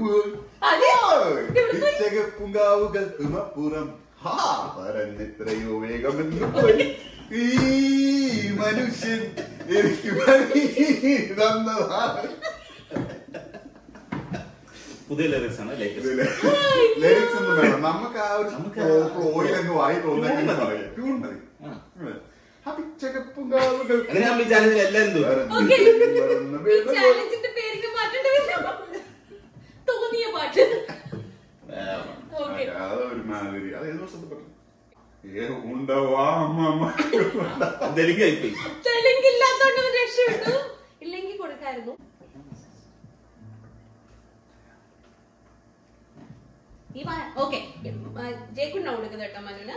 പിച്ചകപ്പുകാവുകൾ കുമപ്പുറം പറന്നെത്രയോ വേഗമെന്നു പോയി. ഈ മനുഷ്യൻ എനിക്ക് തന്നതാണ്. പുതിയ ലിറിക്സ് ആണ്. ലിറിക്സ് ഒന്നും വേണം, നമുക്ക് ആ ഒരു ഫ്ലോയിലങ്ങ് വായി തോന്നുന്ന പറയാം. ട്യൂൺ മതി. പിച്ചകപ്പുകാവുകൾ തോന്നിയ പാട്ട് അതൊരു മാതിരി. അത് ഏത് വർഷത്തെ പാട്ട്? ഉണ്ടാവാ തെലുങ്കില്ലാത്തോണ്ട് രക്ഷപ്പെട്ടു, ഇല്ലെങ്കിൽ കൊടുക്കായിരുന്നു. ഈ ഓക്കെ ജയക്കുണ്ണ കൊടുക്കുന്നത് കേട്ടോ മനുവിന്.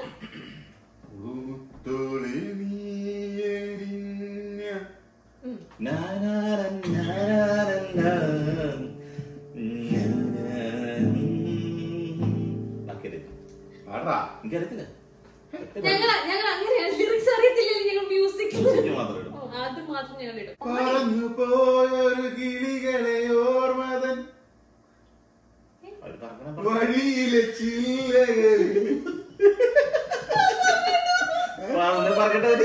എനിക്കറിയത്തില്ല, ഞങ്ങൾ അങ്ങനെയാണ്, ലിറിക്സ് അറിയത്തില്ലെങ്കിൽ ഞങ്ങൾ മ്യൂസിക് അത് മാത്രം ഞങ്ങൾ ഇടും. പറഞ്ഞു പോയൊരു കിളികളെ ഓർമ്മതൻ വഴിയിലെ ചില്ലകളിൽ പറഞ്ഞിട്ട്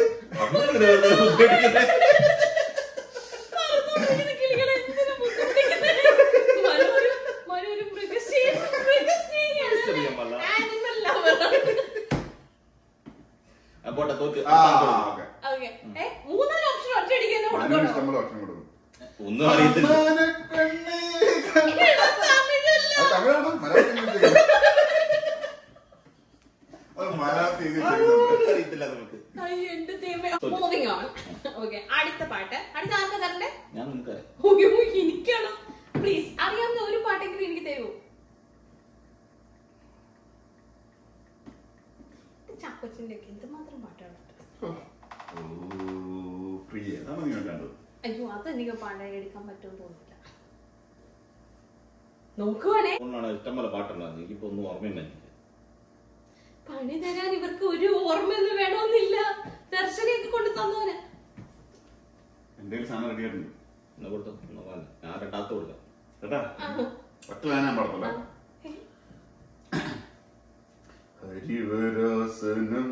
മൂന്നാല് ഓപ്ഷൻ ഒറ്റയടിക്കാൻ കൊടുക്കണം. ഒന്നും അറിയത്തില്ല. അടുത്ത പാട്ട്. അടുത്ത ആർക്കാ തരണ്ടേ? ഞാൻ എനിക്കാണോ? പ്ലീസ് അറിയാവുന്ന ഒരു പാട്ടെങ്കിലും എനിക്ക് തരൂ. ചാക്കോച്ചിന്റെ ഒക്കെ എന്തുമാത്രം പാട്ടാണ്. അയ്യോ അതെനിക്ക് പാടാൻ എടുക്കാൻ പറ്റുമെന്ന് തോന്നുന്നില്ല. നോക്കുവാണേ ഇഷ്ടംപോലെ പാട്ടുണ്ടായിരുന്നു, എനിക്കിപ്പോ ഒന്നും ഓർമ്മയില്ല. പണി തരാൻ ഇവർക്ക് ഒരു ഓർമ്മയൊന്നും വേണമെന്നില്ല. ദർശനയൊക്കെ കൊണ്ട് തന്നോന് എന്റെ സാധനം റെഡി ആയിട്ടുണ്ട്. ഞാൻ രണ്ടാമത്തെ കൊടുക്കാം കേട്ടാ. ഒറ്റ വേനാൻ പാടത്തല്ലോ. ഹരിവരാസനം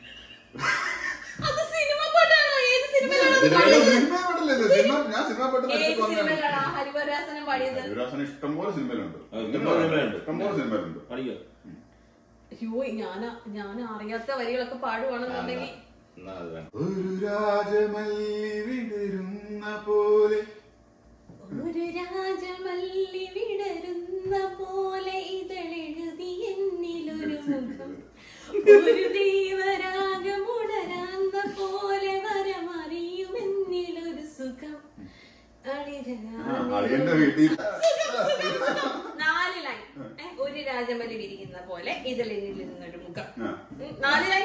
അത് സിനിമ പാട്ടാണോ? ഏത് സിനിമയിലാണ്? ഞാൻ സിനിമ പാട്ട് ഹരിവരാസനം പാടിയത്. ഹരിവരാസനം ഇഷ്ടംപോലെ സിനിമയിലുണ്ട്, ഇഷ്ടംപോലെ സിനിമയിലുണ്ട്. അയ്യോ ഞാൻ അറിയാത്ത വരികളൊക്കെ പാടുവാണെന്നുണ്ടെങ്കിൽ. ഒരു രാജമല്ലി വിടരുന്ന പോലെ, ഒരു രാജമല്ലി വിടരുന്ന പോലെ ഇതളെഴുതി എന്നിലൊരു മുഖം, ഒരു ദൈവരാഗമുടരാന്ന പോലെ അളിയന്റെ വീട്ടിൽ 4 ലൈൻ. ഒരു രാജമല്ലി വിരിക്കുന്ന പോലെ ഇതിലിൽ നിന്നൊരു മുഖം. 4 ലൈൻ.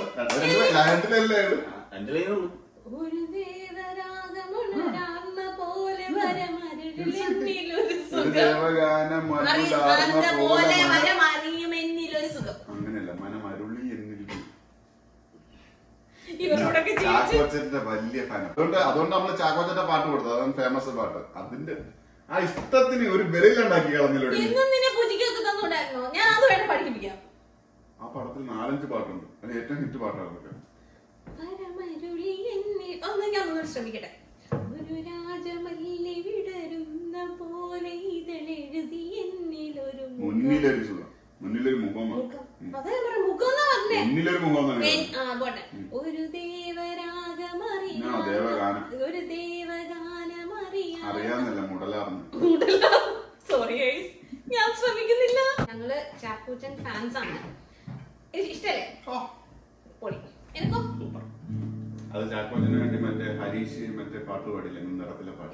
ഒരു ദേവരാഗമുണരാർന്ന പോലെ വരമരുളിലെന്നിലൊരു സുഖം. പോലെ വരമറിയുമെന്നിലൊരു സുഖം. അങ്ങനെയല്ല, മനമരുളി എന്നിൽ. ചാക്കോച്ചന്റെ വലിയ ഫാൻ. അതുകൊണ്ട് നമ്മള് ചാക്കോച്ചന്റെ പാട്ട് കൊടുത്തത്, അതാണ് ഫേമസ് പാട്ട്. അതിന്റെ ആ ഇഷ്ടത്തിന് ഒരു ബലിയിലുണ്ടാക്കി കളഞ്ഞില്ലോടി. ഞാൻ അത് വേണം പഠിപ്പിക്കാം. ആ പടത്തിൽ 4-5 പാട്ടുണ്ട്. അതിൽ ഏറ്റവും ഹിറ്റ് പാട്ടാണ്. ഞാൻ ശ്രമിക്കട്ടെ. ഒരു രാജമല്ലി വിടരുന്ന പോലെ ഇതെഴുതി എന്നിലൊരു മുന്നിലൊരു സുഖം, മുന്നിലൊരു മുഖം, മുന്നിലൊരു മുഖം. ഒരു ദേവരാഗമറിയാം, ഒരു അറിയാന്നല്ല മുടലാർന്ന്. സോറി ഗൈസ്, ഞാൻ ശ്രമിക്കുന്നില്ല. ഞങ്ങള് ചാക്കോച്ചൻ ഫാൻസ് ആണ്. ഇഷ്ടല്ലേ? പൊളി. എനിക്കോ അത് ചാക്കോച്ചന് വേണ്ടി മറ്റേ ഹരീഷ് മറ്റേ പാട്ട് പാടില്ലേ, നിറത്തിലെ പാട്ട്.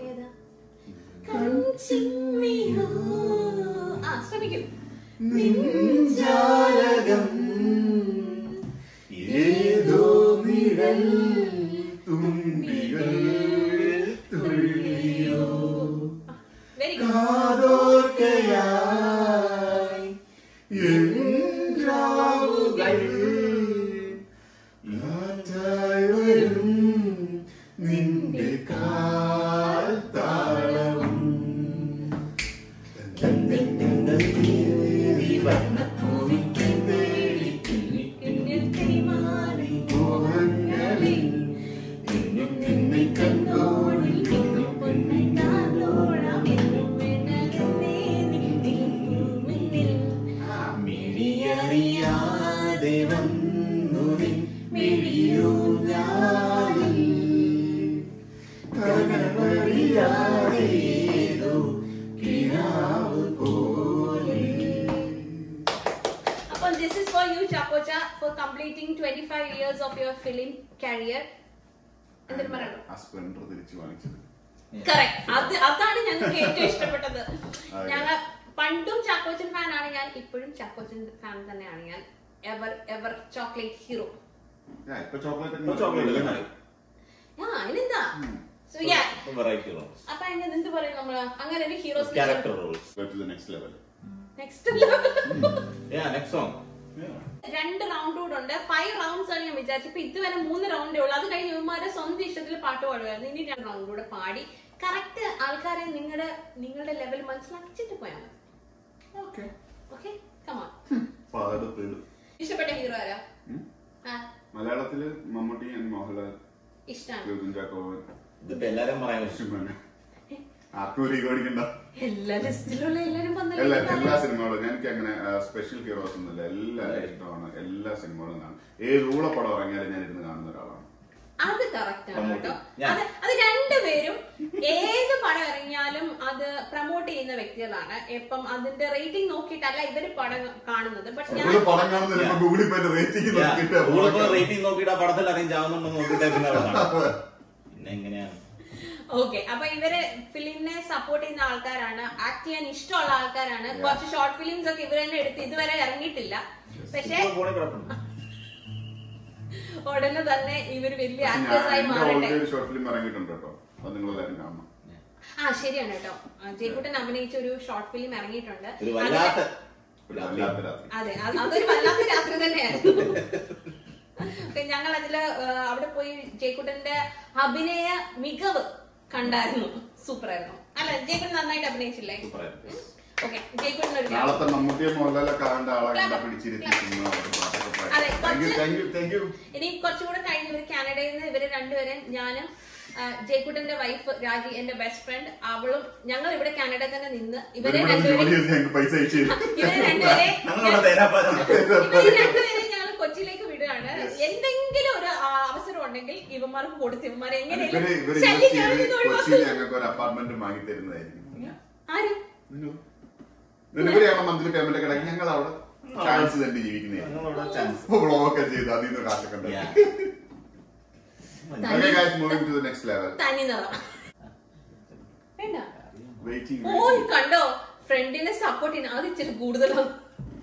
ശ്രമിക്കും. ഏതോ നിഴൽ തുമ്പികൾ തുള്ളിയോ കാതോർക്കയായി എൻരാവുകൾ ലാറ്റായി വരും നിന്റെ കാൽ താളവും This is for you, Chakocha, for completing 25 years of your film career. Correct. അതാണ് ഞങ്ങൾക്ക് ഏറ്റവും ഇഷ്ടപ്പെട്ടത്. ഞങ്ങൾ പണ്ടും ചാക്കോച്ചൻ ഫാൻ ആണ് ഞാൻ, ഇപ്പോഴും ചാക്കോച്ചൻ ഫാൻ തന്നെയാണ് ഞാൻ. Ever chocolate hero. അതിനെന്താ? അപ്പൊ അതിന്റെ എന്ത് പറയും നമ്മള്, അങ്ങനെ ഒരു ഹീറോസ് നെക്സ്റ്റ് ലെവൽ. 2 റൗണ്ട് കൂടെ ഉണ്ട്. 5 റൗണ്ട്സ് ആണ് ഞാൻ വിചാരിച്ചത്. ഇപ്പൊ ഇതുവരെ 3 റൗണ്ടേ ഉള്ളൂ. അത് കഴിഞ്ഞ് ഇവന്മാരെ സ്വന്തം ഇഷ്ടത്തിൽ പാട്ട് പാടുമായിരുന്നു. ഇനി 2 റൗണ്ട് കൂടെ പാടി കറക്റ്റ് ആൾക്കാരെ നിങ്ങളുടെ ലെവൽ മനസ്സിലാക്കിച്ചിട്ട് പോയാൽ മതി. Okay, come on. ഇഷ്ടപ്പെട്ട ഹീറോ ആരാ? മലയാളത്തില് മമ്മൂട്ടി, മോഹൻലാൽ ഇഷ്ടമാണ്. എല്ലാരും പറയാൻ എല്ലാ ലിസ്റ്റിലുള്ള എല്ലാ സിനിമകളും എനിക്ക് അങ്ങനെ സ്പെഷ്യൽ ഹീറോസ് ഒന്നുമില്ല. എല്ലാവരും ഇഷ്ടമാണ്. എല്ലാ സിനിമകളും കാണും. ഏത് ഊളപ്പടം ഇറങ്ങിയാലും ഞാൻ ഇരുന്ന് കാണുന്ന ഒരാളാണ്. അത് കറക്റ്റ് ആണ് കേട്ടോ. അത് രണ്ടുപേരും ഏത് പടം ഇറങ്ങിയാലും അത് പ്രൊമോട്ട് ചെയ്യുന്ന വ്യക്തികളാണ്. ഇപ്പം അതിന്റെ റേറ്റിംഗ് നോക്കിയിട്ടല്ല ഇവര് പടം കാണുന്നത്. പക്ഷെ റേറ്റിംഗ് നോക്കിയിട്ട് ആ പടത്തിൽ അറേഞ്ച് ആവുന്നുണ്ടോ നോക്കിയിട്ട് പിന്നെ എങ്ങനെയാണ്. ഓക്കെ, അപ്പൊ ഇവര് ഫിലിമിനെ സപ്പോർട്ട് ചെയ്യുന്ന ആൾക്കാരാണ്, ആക്ട് ചെയ്യാൻ ഇഷ്ടമുള്ള ആൾക്കാരാണ്. കുറച്ച് ഷോർട്ട് ഫിലിംസ് ഒക്കെ ഇവർ തന്നെ എടുത്ത് ഇതുവരെ ഇറങ്ങിയിട്ടില്ല. പക്ഷെ ഉടനെ തന്നെ ഇവര് വലിയ ആക്ടേഴ്സായി മാറട്ടെ. ശരിയാണ് കേട്ടോ. ജയക്കുട്ടൻ അഭിനയിച്ച ഒരു ഷോർട്ട് ഫിലിം ഇറങ്ങിയിട്ടുണ്ട്. അതെ, അതൊരു വല്ലാത്ത രാത്രി തന്നെയായിരുന്നു. ഞങ്ങൾ അതില് അവിടെ പോയി ജയക്കുട്ടന്റെ അഭിനയ മികവ് കണ്ടായിരുന്നു. സൂപ്പർ ആയിരുന്നു. അല്ല, ജയക്കുട്ടൻ നന്നായിട്ട് അഭിനയിച്ചില്ലേ? ഓക്കെ, ജയക്കുട്ടൻ ഒരു ഇനി കുറച്ചുകൂടെ കഴിഞ്ഞ് ഇവര് കാനഡയിൽ നിന്ന് ഇവര് രണ്ടുപേരും, ഞാനും ജയക്കുട്ടന്റെ വൈഫ് രാജി, എന്റെ ബെസ്റ്റ് ഫ്രണ്ട്, അവളും ഞങ്ങൾ ഇവിടെ കാനഡയിൽ തന്നെ നിന്ന് ഇവരെ രണ്ടുപേരെ ഞങ്ങൾ കൊച്ചിയിലേക്ക് വിടുകയാണ്. എന്തെങ്കിലും ഒരു അവസരം ഉണ്ടെങ്കിൽ ഇവന്മാർക്ക് കൊടുത്ത് ഇവന്മാരെ എങ്ങനെയാണ് മന്ത്ലി പേയ്മെന്റ് കിടക്കി ഞങ്ങൾ അവിടെ ചാൻസ് തന്നെ ജീവിക്കുന്നതൊക്കെ ചെയ്ത് അതിൽ നിന്ന് കാശൊക്കെ തനി നിറം വേണ്ട വെയിറ്റിംഗ്. ഓ കണ്ടോ, ഫ്രണ്ടിനെ സപ്പോർട്ട് ചെയ്യുന്ന അത് ഇച്ചിരി കൂടുതലാണ്.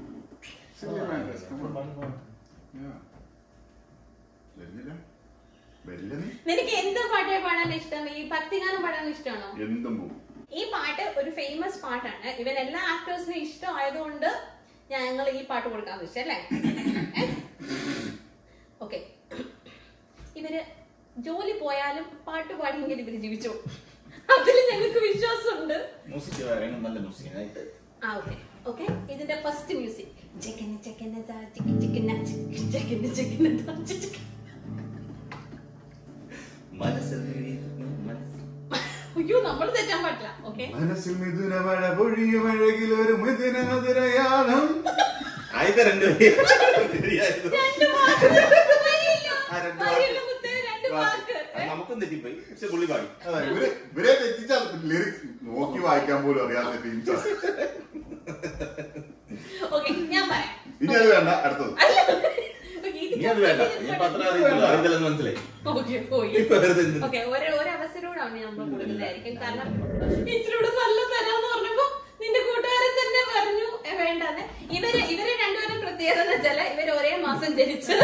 നിനക്ക് എന്ത് പാട്ടേ പാടാൻ ഇഷ്ടം? ഈ ഭക്തിഗാനം പാടാൻ ഇഷ്ടമാണോ? എന്തും. ഈ പാട്ട് ഒരു ഫേമസ് പാട്ടാണ്. ഇവൻ എല്ലാ ആക്ടേഴ്സിനും ഇഷ്ടമായതുകൊണ്ട് ഞങ്ങൾ ഈ പാട്ട് കൊടുക്കാന്ന് വെച്ചു അല്ലേ? ഓക്കെ, ഇവര് ജോലി പോയാലും പാട്ട് പാടിയെങ്കിൽ ഇവര് ജീവിച്ചു, അതിൽ ഞങ്ങൾക്ക് വിശ്വാസമുണ്ട്. ഓക്കെ, ഇതിന്റെ ഫസ്റ്റ് മ്യൂസിക്. അയ്യോ, നമ്മൾ തെറ്റാൻ പാടില്ല. ഓക്കെ, മനസ്സിൽ മിഥുന മഴ പൊഴിയുമഴകിലൊരു മിഥുന മധുരയാനം. നമുക്കും തെറ്റിപ്പോയി, പക്ഷെ പുള്ളി പാടി. ഇവരെ തെറ്റിച്ച ലിറിക്സ് നോക്കി വായിക്കാൻ പോലും അറിയാത്ത ടീംസ്. ഓക്കെ, ഞാൻ പറയാം. ഇനി അത് വേണ്ട, അടുത്തത്. ഒരവസരൂടാണ് നമ്മൾ കൊടുക്കുന്നതായിരിക്കും. കാരണം ഇച്ചിലൂടെ നല്ല തരാന്ന് പറഞ്ഞപ്പോ നിന്റെ കൂട്ടുകാരൻ തന്നെ പറഞ്ഞു വേണ്ടെന്ന്. ഇവരെ രണ്ടുപേരും പ്രത്യേകത എന്ന് വെച്ചാല് ഇവര് ഒരേ മാസം ജനിച്ചത്.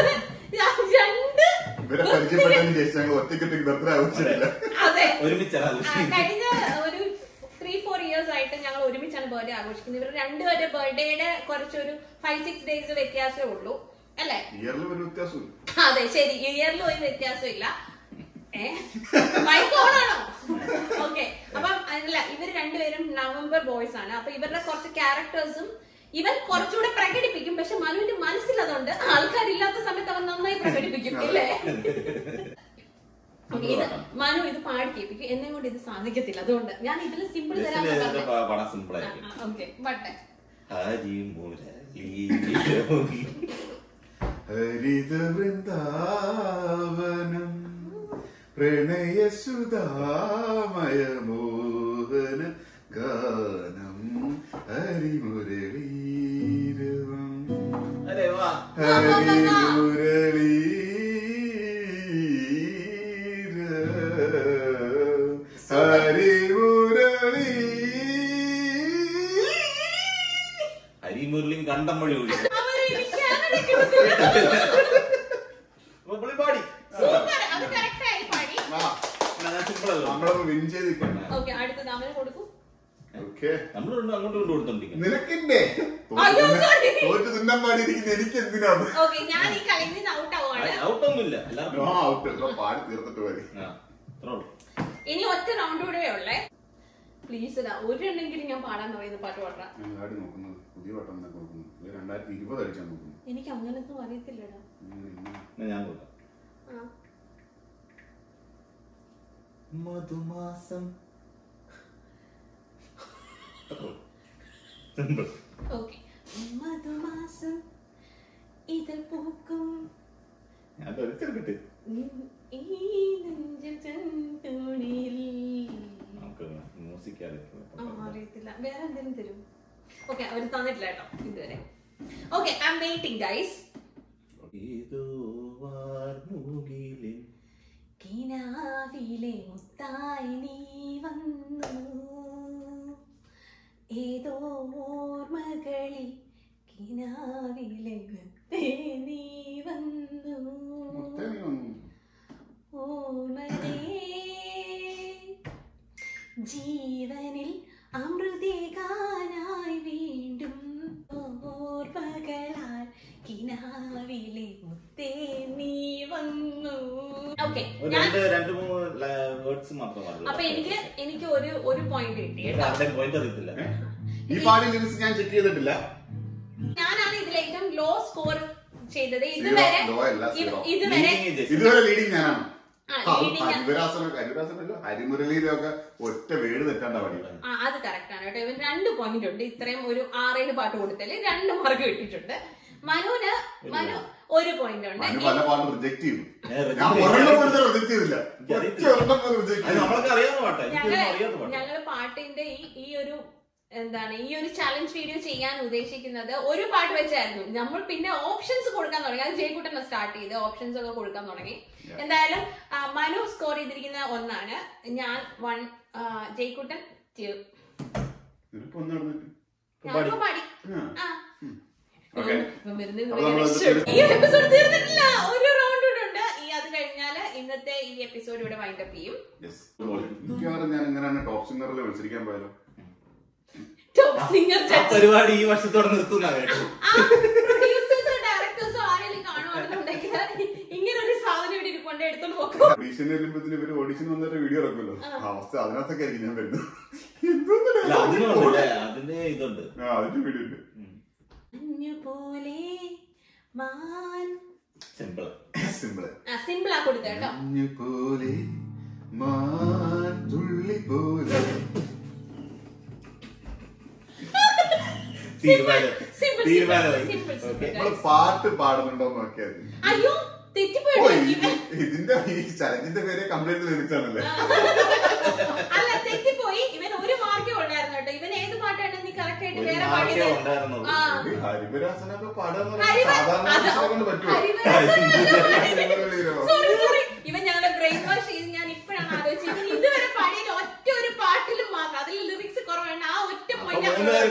ഇവരെ പരിചയപ്പെട്ടതിന് ശേഷം ഞങ്ങൾ ഒറ്റയ്ക്കൊറ്റയ്ക്ക് ബർത്ത്ഡേ ആവശ്യമില്ല. അതെ, കഴിഞ്ഞ ഒരു 3-4 years ആയിട്ട് ഞങ്ങൾ ഒരുമിച്ചാണ് ബർത്ത്ഡേ ആഘോഷിക്കുന്നത്. ഇവർ രണ്ടുപേരുടെ ബർത്ത്ഡേയുടെ കുറച്ചൊരു 5-6 days വ്യത്യാസമേ ഉള്ളൂ അല്ലെ? ഇയറിൽ ഒരു വ്യത്യാസം. അതെ ശരി, ഇയറിൽ ഒരു വ്യത്യാസം ഇല്ല. മൈക്കോണാണോ? ഓക്കെ, അപ്പം അല്ല, ഇവർ രണ്ടുപേരും നവംബർ ബോയ്സ് ആണ്. അപ്പൊ ഇവരുടെ കുറച്ച് ക്യാരക്ടേഴ്സും ഇവൻ കുറച്ചുകൂടെ പ്രകടിപ്പിക്കും. പക്ഷെ മനുവിന്റെ മനസ്സിലതുകൊണ്ട് ആൾക്കാരില്ലാത്ത സമയത്ത് അവൻ നന്നായി പ്രകടിപ്പിക്കും ഇല്ലേ? ഇത് മനു ഇത് പാടി കേൾപ്പിക്കും. എന്നെ കൊണ്ട് ഇത് സാധിക്കത്തില്ല, അതുകൊണ്ട് ഞാൻ ഇതിൽ സിമ്പിൾ തരാം. ഓക്കെ, ബട്ടെ ഹരിത വൃന്ദാവനം പ്രണയസുധാമയ മോഹന ഗാനം ഹരിമുരളീരവം ഹരിമുരളീ ഹരിമുരളി കണ്ടം വഴി പാടി. അടുത്തത് അവന് കൊടുക്കും. നിനക്കിന്റെ തോറ്റ് തിന്നാൻ പാടിയിരിക്കുന്ന എനിക്ക് എന്തിനാണ്? ഞാൻ ഈ കളിയിൽ നിന്ന് ഔട്ട് ആവുകയാണ്. ഔട്ടൊന്നുമില്ല, പാടി തീർത്തിട്ട് മതി. ഇനി ഒറ്റ റൗണ്ട് കൂടെ ഉള്ളേ. പ്ലീസ് ഒരെണ്ണെങ്കിലും ഞാൻ പാടാൻ പറയുന്ന പാട്ട് പാടാം. പുതിയ പാട്ടം 2020 അടിച്ചാൽ നോക്കുന്നു. എനിക്ക് അങ്ങനൊന്നും അറിയത്തില്ലടാ. ഞാൻ കൊടുക്കാം. മധുമാസം. ഓക്കെ, മധുമാസം ഇതിൽ പൂക്കും ചെറുക്കിട്ട് ഈ നെഞ്ചിൽ ചെന്തൂണിയിൽ. അറിയത്തില്ല, വേറെ എന്തെങ്കിലും തരും. ഓക്കെ, അവര് തന്നിട്ടില്ല കേട്ടോ ഇതുവരെ. Okay, I am waiting guys. കിനാവിലെ മുത്തായി നീ വന്നു, ഏതോ ഓർമ്മകളിൽ കിനാവിലെ മുത്തേ നീ വന്നു. ഓമനേ ജീവനിൽ അമൃതേകാനായി വീണ്ടും ഓർമ്മകളാൽ കിനാവിലെ മുത്തേ നീ വന്നു. ഓക്കെ, അപ്പൊ എനിക്ക് ഒരു പോയിന്റ് കിട്ടി. ഈ പാടി ലിറിക്സ് ഞാൻ ചെക്ക് ചെയ്തിട്ടില്ല. ഞാനാണ് ഇതിൽ ഏറ്റവും ലോ സ്കോർ ചെയ്തത് ഇതുവരെ ലീഡിങ് ഞാനാണ്. ഹരിമുരളിയിലൊക്കെ ഒറ്റ വേട് തെറ്റാണ്ട പാടി. അത് കറക്റ്റ് ആണ് കേട്ടോ. ഇവൻ 2 പോയിന്റ് ഉണ്ട്. ഇത്രയും ഒരു 6-7 പാട്ട് കൊടുത്തല്ലേ 2 മാർക്ക് കിട്ടിയിട്ടുണ്ട്. മനു 1 പോയിന്റ് ഉണ്ട്. പല പാട്ടും റിജക്ട് ചെയ്തു. ഞങ്ങള് പാട്ടിന്റെ ഈ ഒരു ചലഞ്ച് വീഡിയോ ചെയ്യാൻ ഉദ്ദേശിക്കുന്നത് ഒരു പാട്ട് വെച്ചായിരുന്നു. നമ്മൾ പിന്നെ ഓപ്ഷൻസ് കൊടുക്കാൻ തുടങ്ങി. അത് ജയ്ക്കുട്ടനെ സ്റ്റാർട്ട് ചെയ്ത് ഓപ്ഷൻസ് ഒക്കെ കൊടുക്കാൻ തുടങ്ങി. എന്തായാലും മനു സ്കോർ ചെയ്തിരിക്കുന്ന 1 ആണ്, ഞാൻ 1, ജയ്ക്കുട്ടൻ 2. നിനക്ക് ഒന്ന് നടന്നിട്ട് ഞാനിപ്പോ പാടി. ഓക്കെ. ഈ എപ്പിസോഡ് തീർന്നിട്ടില്ല, ഒരു റൗണ്ട് കൂടെ ഉണ്ട്. അത് കഴിഞ്ഞാല് ഇന്നത്തെ ഈ എപ്പിസോഡ് ഇവിടെ വൈൻഡപ്പ് ചെയ്യും. മിക്കവാറും ഞാൻ എങ്ങനെയാണ് ടോപ്പ് സിംഗറിൽ മത്സരിക്കാൻ പോയാലോ? ടോപ്പ് സിംഗർ പരിപാടി ഈ വർഷത്തോടെ നിർത്തുന്ന പ്രൊഡ്യൂസേഴ്സോ ഡയറക്ടേഴ്സോ ആരെങ്കിലും കാണുവാണെന്നുണ്ടെങ്കിൽ ഇങ്ങനെ ഒരു സാധനം ഇവിടെ ഇരിക്കൊണ്ട് എടുത്തോണ്ട് പോക്കും. ഓഡീഷൻ വരുമ്പോഴത്തേന് ഇവര് ഓഡീഷൻ വന്നിട്ട് വീഡിയോ ഇറക്കുമല്ലോ, അവസ്ഥ അതിനകത്തൊക്കെ ആയിരിക്കും ഞാൻ വരുന്നത്. അതിന്റെ ഇതുണ്ട്, അതിന്റെ വീഡിയോ ഉണ്ട്. സിമ്പിൾ സിമ്പിളാ കൊടുത്തേട്ടോ. പാട്ട് പാടുന്നുണ്ടോ നോക്കിയാൽ അയ്യോ തെറ്റിപ്പോയി. ഇതിന്റെ ഈ ചലഞ്ചിന്റെ പേര് കംപ്ലീറ്റ് ലിറിക്സാണല്ലേ? അല്ല തെറ്റിപ്പോയി. ഇവൻ ഒരു മാർക്കേ ഉണ്ടായിരുന്നു കേട്ടോ. ഇവൻ ഏത് പാട്ടാണ് നീ കറക്റ്റ് ആയിട്ട് വേറെ പാടിയത്? ഹരിവരാസനൊക്കെ പാടാൻ ഇവൻ ഞങ്ങളുടെ ബ്രെയിൻ വാഷ് ചെയ്ത് ഞാൻ ഇപ്പോഴാണ് ആലോചിച്ചത്. ഇവൻ ഇതുവരെ പാടിയ ഒറ്റ ഒരു പാട്ടിലും മാർക്ക്, അതിൽ ലിറിക്സ് കുറവാണ്. ആ ഒറ്റ പോയിന്റ്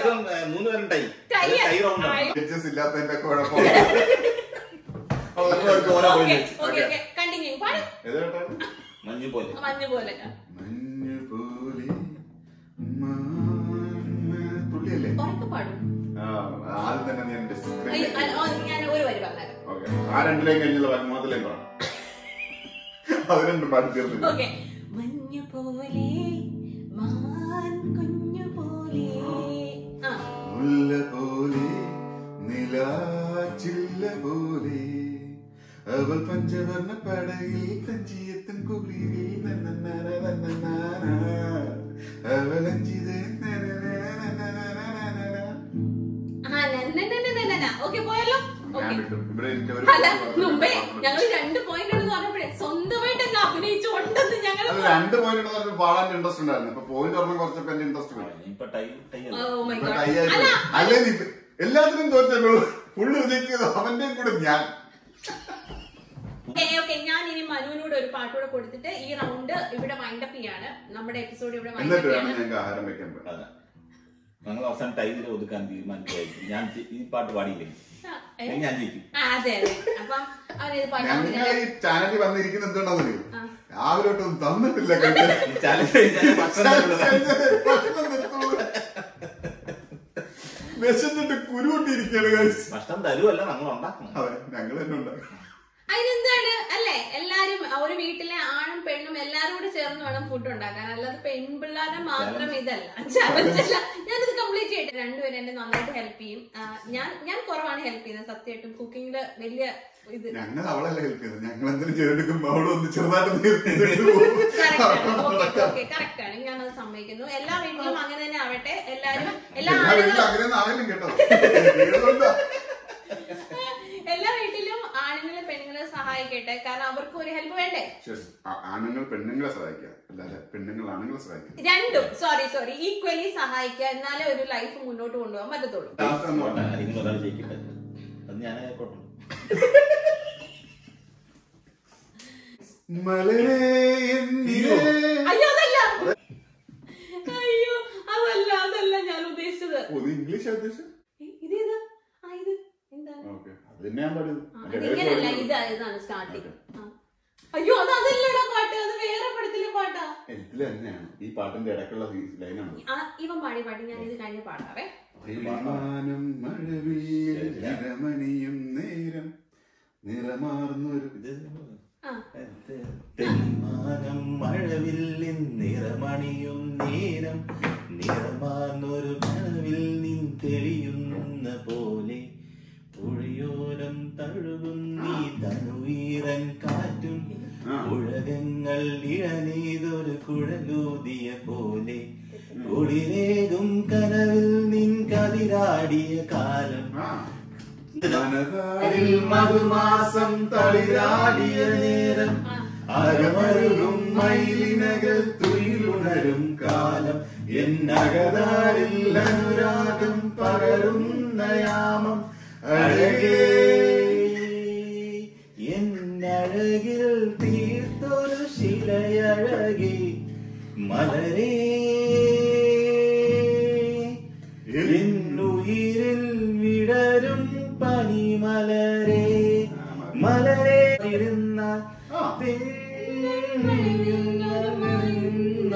ഇല്ലാത്തതിന്റെ കുഴപ്പം. കണ്ടിന്യൂ പാട്. മഞ്ഞ് പോലെ തുള്ളിയല്ലേ? ഉറക്കെ പാടും. ആദ്യം തന്നെ ഞാൻ ഒരു വരി പറഞ്ഞുതരാം. ആ രണ്ടിലേയും കഴിഞ്ഞുള്ള വരുമാനത്തിലേക്ക് പറയാം. അത് രണ്ടും പാടി തീർന്നില്ല. മഞ്ഞു പോലെ മാൻ കുഞ്ഞു പോലെ മുല്ല പോലെ നിലാച്ചില്ല പോലെ അവൾ പഞ്ചവർണ്ണ പടയിൽ തഞ്ചിയത്തൻ കുളിരിൽ അവൾ അഞ്ചിത് പോയല്ലോ. അല്ല മുമ്പേ ഞങ്ങൾ 2 പോയിന്റ് എന്ന് പറഞ്ഞപ്പോഴേ സ്വന്തമായിട്ട് എന്നെ അഭിനയിച്ചുകൊണ്ടെന്ന് ഞങ്ങൾ 2 പോയിന്റ് പാടാൻ ഇൻട്രസ്റ്റ് ഉണ്ടായിരുന്നു. ഇപ്പൊ പോയിന്റ് പറഞ്ഞ കുറച്ചപ്പോ എന്റെ ഇൻട്രസ്റ്റ് അല്ലേ? എല്ലാത്തിനും തോറ്റു ഫുള്ള് റിജക്ട് ചെയ്തു. അവന്റെ കൂടെ ഞാൻ ഞാൻ ഇനി മനുവിനോട് ഒരു പാട്ടുകൂടെ കൊടുത്തിട്ട് ഈ റൗണ്ട് ഇവിടെ വൈൻഡപ്പ് ചെയ്യാണ്. നമ്മുടെ എപ്പിസോഡ് ഇവിടെ എന്നിട്ട് വേണം ഞങ്ങൾക്ക് ആഹാരം വെക്കാൻ. ഞങ്ങൾ അവസാനം ടൈമിൽ ഒതുക്കാൻ തീരുമാനിക്കുകയായിരിക്കും. ഞാൻ ഈ പാട്ട് പാടിയില്ലെങ്കിൽ ഞാൻ ജയിക്കും. അതെ അതെ. അപ്പം ഞങ്ങൾ ഈ ചാനലിൽ വന്നിരിക്കുന്ന എന്തുകൊണ്ടാന്ന് രാവിലെ ഒട്ടും തന്നിട്ടില്ല. വിശന്നിട്ട് കുരുകൊണ്ടിരിക്കുകയാണ്. ഭക്ഷണം തരുമല്ല, ഞങ്ങൾ ഉണ്ടാക്കണം. അതെ, ഞങ്ങൾ തന്നെ ഉണ്ടാക്കണം. അതിനെന്താണ് അല്ലേ? എല്ലാരും ഒരു വീട്ടിലെ ആണും പെണ്ണും എല്ലാരും കൂടെ ചേർന്ന് വേണം ഫുഡ് ഉണ്ടാക്കാൻ. അല്ലാതെ പെൺപിള്ളേരെ മാത്രം ഇതല്ല, ചലഞ്ചല്ല. ഞാനിത് കംപ്ലീറ്റ് ചെയ്തിട്ട് രണ്ടുപേരും എന്നെ നന്നായിട്ട് ഹെൽപ്പ് ചെയ്യും. ഞാൻ കുറവാണ് ഹെൽപ്പ് ചെയ്യുന്നത് സത്യമായിട്ടും. കുക്കിങ്ങില് വലിയ ഇത് ഞങ്ങൾ അവളല്ല ഹെൽപ്പ് ചെയ്തത്. ഞങ്ങൾ എന്തിനും ചെയ്തെടുക്കുമ്പോ അവളൊന്ന് ചെറുതായിട്ട് കറക്റ്റ് ആണ്. ഞാനത് സമ്മതിക്കുന്നു. എല്ലാ വീട്ടിലും അങ്ങനെ തന്നെ ആവട്ടെ. എല്ലാരും എല്ലാ വീട്ടിലും ആണുങ്ങളെ പെണ്ണുങ്ങളെ സഹായിക്കട്ടെ. കാരണം അവർക്ക് ഒരു ഹെൽപ്പ് വേണ്ടേ? ആണുങ്ങൾ പെണ്ണുങ്ങളെ സഹായിക്കുക, അല്ലാതെ പെണ്ണുങ്ങൾ ആണുങ്ങളെ സഹായിക്കുക. രണ്ടും സോറി ഈക്വലി സഹായിക്കുക. എന്നാലേ ഒരു ലൈഫ് മുന്നോട്ട് കൊണ്ടുപോകാൻ പറ്റത്തുള്ളൂ. അയ്യോ അതല്ല ഞാൻ ഉദ്ദേശിച്ചത്. ഇംഗ്ലീഷ് ഉദ്ദേശിച്ചത് ഇതേതാ? ഇത് എന്താ? ഇങ്ങനല്ല, ഇതാണ് സ്റ്റാർട്ടിങ്. അയ്യോ അതല്ലടാ പാട്ട്, അത് വേറെ പടത്തിലെ പാട്ടാ. ഇതില് തന്നെയാണ് ഈ പാട്ടിന്റെ ഇടയ്ക്കുള്ള ലൈനാണ്. ഇവൻ പാടി ഞാൻ ഇത് കഴിഞ്ഞ പാടാവേ. മഴവില്ലിമണിയും നേരം നിറമാർന്നൊരു തെളിമാനം മഴവില്ലിൻ നിറമണിയും നേരം നിറമാർന്നൊരു മഴവിൽ നിൻ തെളിയുന്ന പോലെ പുഴയോരം തഴുകുന്നീ തനുവീരൻ കാറ്റും ഉഴകങ്ങൾ ഇഴനീതൊരു കുഴലൂതിയ പോലെ കുളിരേകും കനവിൽ നിൻ കതിരാടിയ കാലം മധുമാസം തളിരാടിയ നേരം അരമരുകും മൈലിനകൾ തുയിലുണരും കാലം എന്നകതാരിൽ അനുരാഗം പകരുന്ന യാമം അഴകേ എന്നഴകിൽ തീർത്തൊരു ശിലയഴകി മലരേ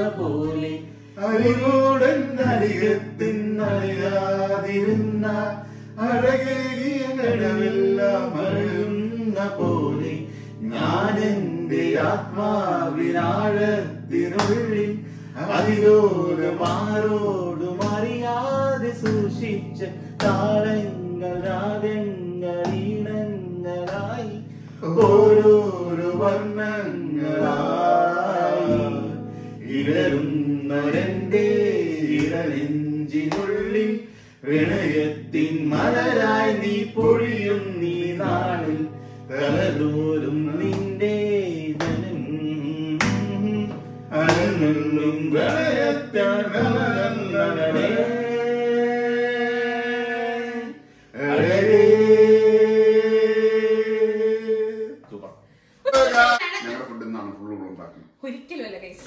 പോലെ അറിവോടൻ അരികത്തിന്നറിയാതിരുന്ന അഴകേകിയ കടമെല്ലാം അറിയുന്ന പോലെ ഞാൻ എന്റെ ആത്മാവിനാഴത്തിനുള്ളിൽ അതിലോലും ആരോടും അറിയാതെ സൂക്ഷിച്ച താളങ്ങൾ രാഗങ്ങൾ ഈണങ്ങളായി ഓരോരോ വർണ്ണങ്ങളായി ഇടരുന്നൊരെന്റെ ഇടനെഞ്ചിനുള്ളിൽ പ്രണയത്തിൻ മലരായി നീ പൊഴിയും നീ നാളിൽ തലതോറും നിന്റെ അനങ്ങും ഞങ്ങളുടെ ഫുഡ് എന്നാണ് ഫുള്ള് ഉണ്ടാക്കുന്നത്. ഒരിക്കലുമല്ല ഗൈസ്.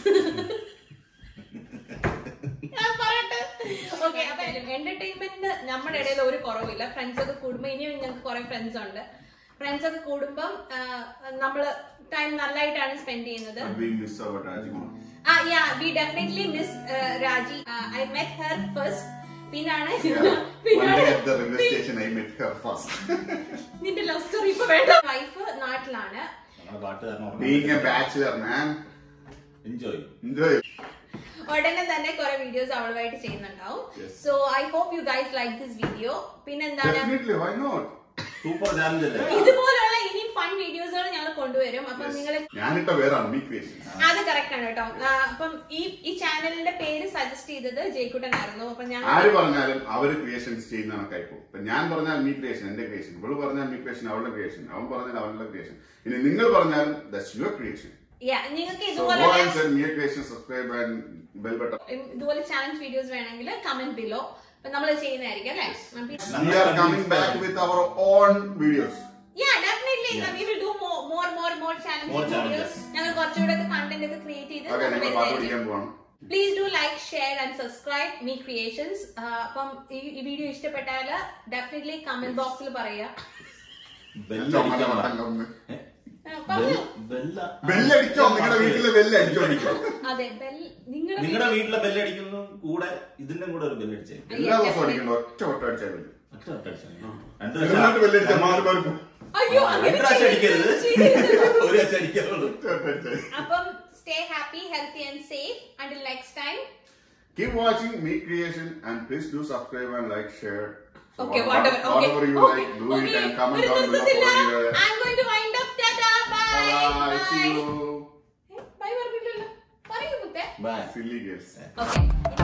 ഞാൻ പറയട്ടെ. ഓക്കെ, അപ്പൊ എന്റർടൈൻമെന്റ് നമ്മുടെ ഇടയിൽ ഒരു കുറവില്ല. ഫ്രണ്ട്സ് ഒക്കെ കൂടുമ്പോ ഇനിയും ഞങ്ങൾക്ക് കുറെ ഫ്രണ്ട്സ് ഉണ്ട്. ഫ്രണ്ട്സ് ഒക്കെ കൂടുമ്പം നമ്മള് ടൈം നല്ലതായിട്ടാണ് സ്പെൻഡ് ചെയ്യുന്നത്. We definitely miss Raji. I met her first. പിന്നാണ് നിന്റെ ലവ് സ്റ്റോറി ഇപ്പൊ വേണ്ട. വൈഫ് നാട്ടിലാണ്. ഉടനെ തന്നെ കുറെ വീഡിയോസ് അവളുമായിട്ട് ചെയ്യുന്നുണ്ടാവും. So I hope you guys like this video. പിന്നെന്താണ്, ഇതുപോലുള്ള ഇനി ഫൺ വീഡിയോസുകൾ ഞങ്ങൾ കൊണ്ടുവരും. അപ്പൊ നിങ്ങൾ അത് കറക്റ്റ് ആണ് കേട്ടോ. അപ്പം ഈ ചാനലിന്റെ പേര് സജസ്റ്റ് ചെയ്തത് ജയ്ക്കുട്ടനായിരുന്നു. അപ്പൊ ഞാൻ ആര് പറഞ്ഞാലും അവര് ക്രിയേഷൻസ് ചെയ്യുന്ന കണക്കായിപ്പോ. ഞാൻ പറഞ്ഞാൽ മീ ക്രിയേഷൻ എന്റെ ക്രിയേഷൻ, ഇവള് പറഞ്ഞാൽ മീ ക്രിയേഷൻ അവളുടെ ക്രിയേഷൻ, അവൻ പറഞ്ഞാൽ അവന്റെ ക്രിയേഷൻ. ഇനി നിങ്ങൾ പറഞ്ഞാലും ദാറ്റ്സ് യുവർ ക്രിയേഷൻ. നിങ്ങൾക്ക് ഇതുപോലെ ചാലഞ്ച് വീഡിയോസ് വേണമെങ്കിൽ കമന്റ് ബിലോ നമ്മൾ ചെയ്യുന്നതായിരിക്കും അല്ലേ. We are coming back with our own videos. Yeah, definitely. We will do more challenging videos. ഞങ്ങൾ കുറച്ചുകൂടെ കണ്ടന്റ് ഒക്കെ ക്രിയേറ്റ് ചെയ്ത് please do like share and subscribe me creations. അപ്പം ഈ വീഡിയോ ഇഷ്ടപ്പെട്ടാൽ ഡെഫിനറ്റ്ലി കമന്റ് ബോക്സിൽ പറയുക. ബെല്ലടിച്ചോ, നിങ്ങളുടെ വീട്ടിലെ ബെല്ലടിച്ചോ. അതെ, നിങ്ങളുടെ വീട്ടിലെ ബെല്ലടിക്കുന്നു കൂടെ ഇതിന്റെ കൂടെ ഒരു ബെല്ലടിച്ചേ. എല്ലാ ദിവസവും അടിക്കണ്ടോ? ഒറ്റ വട്ടം അടിച്ചാൽ മതി. അപ്പം stay happy, healthy and safe. Until next time. Keep watching Me Creation and please do subscribe and like, share. So okay, whatever you like, do it and comment down below. I'm going to wind up. Tada, bye. Bye. See you. Bye. Bye. Silly girls. Okay.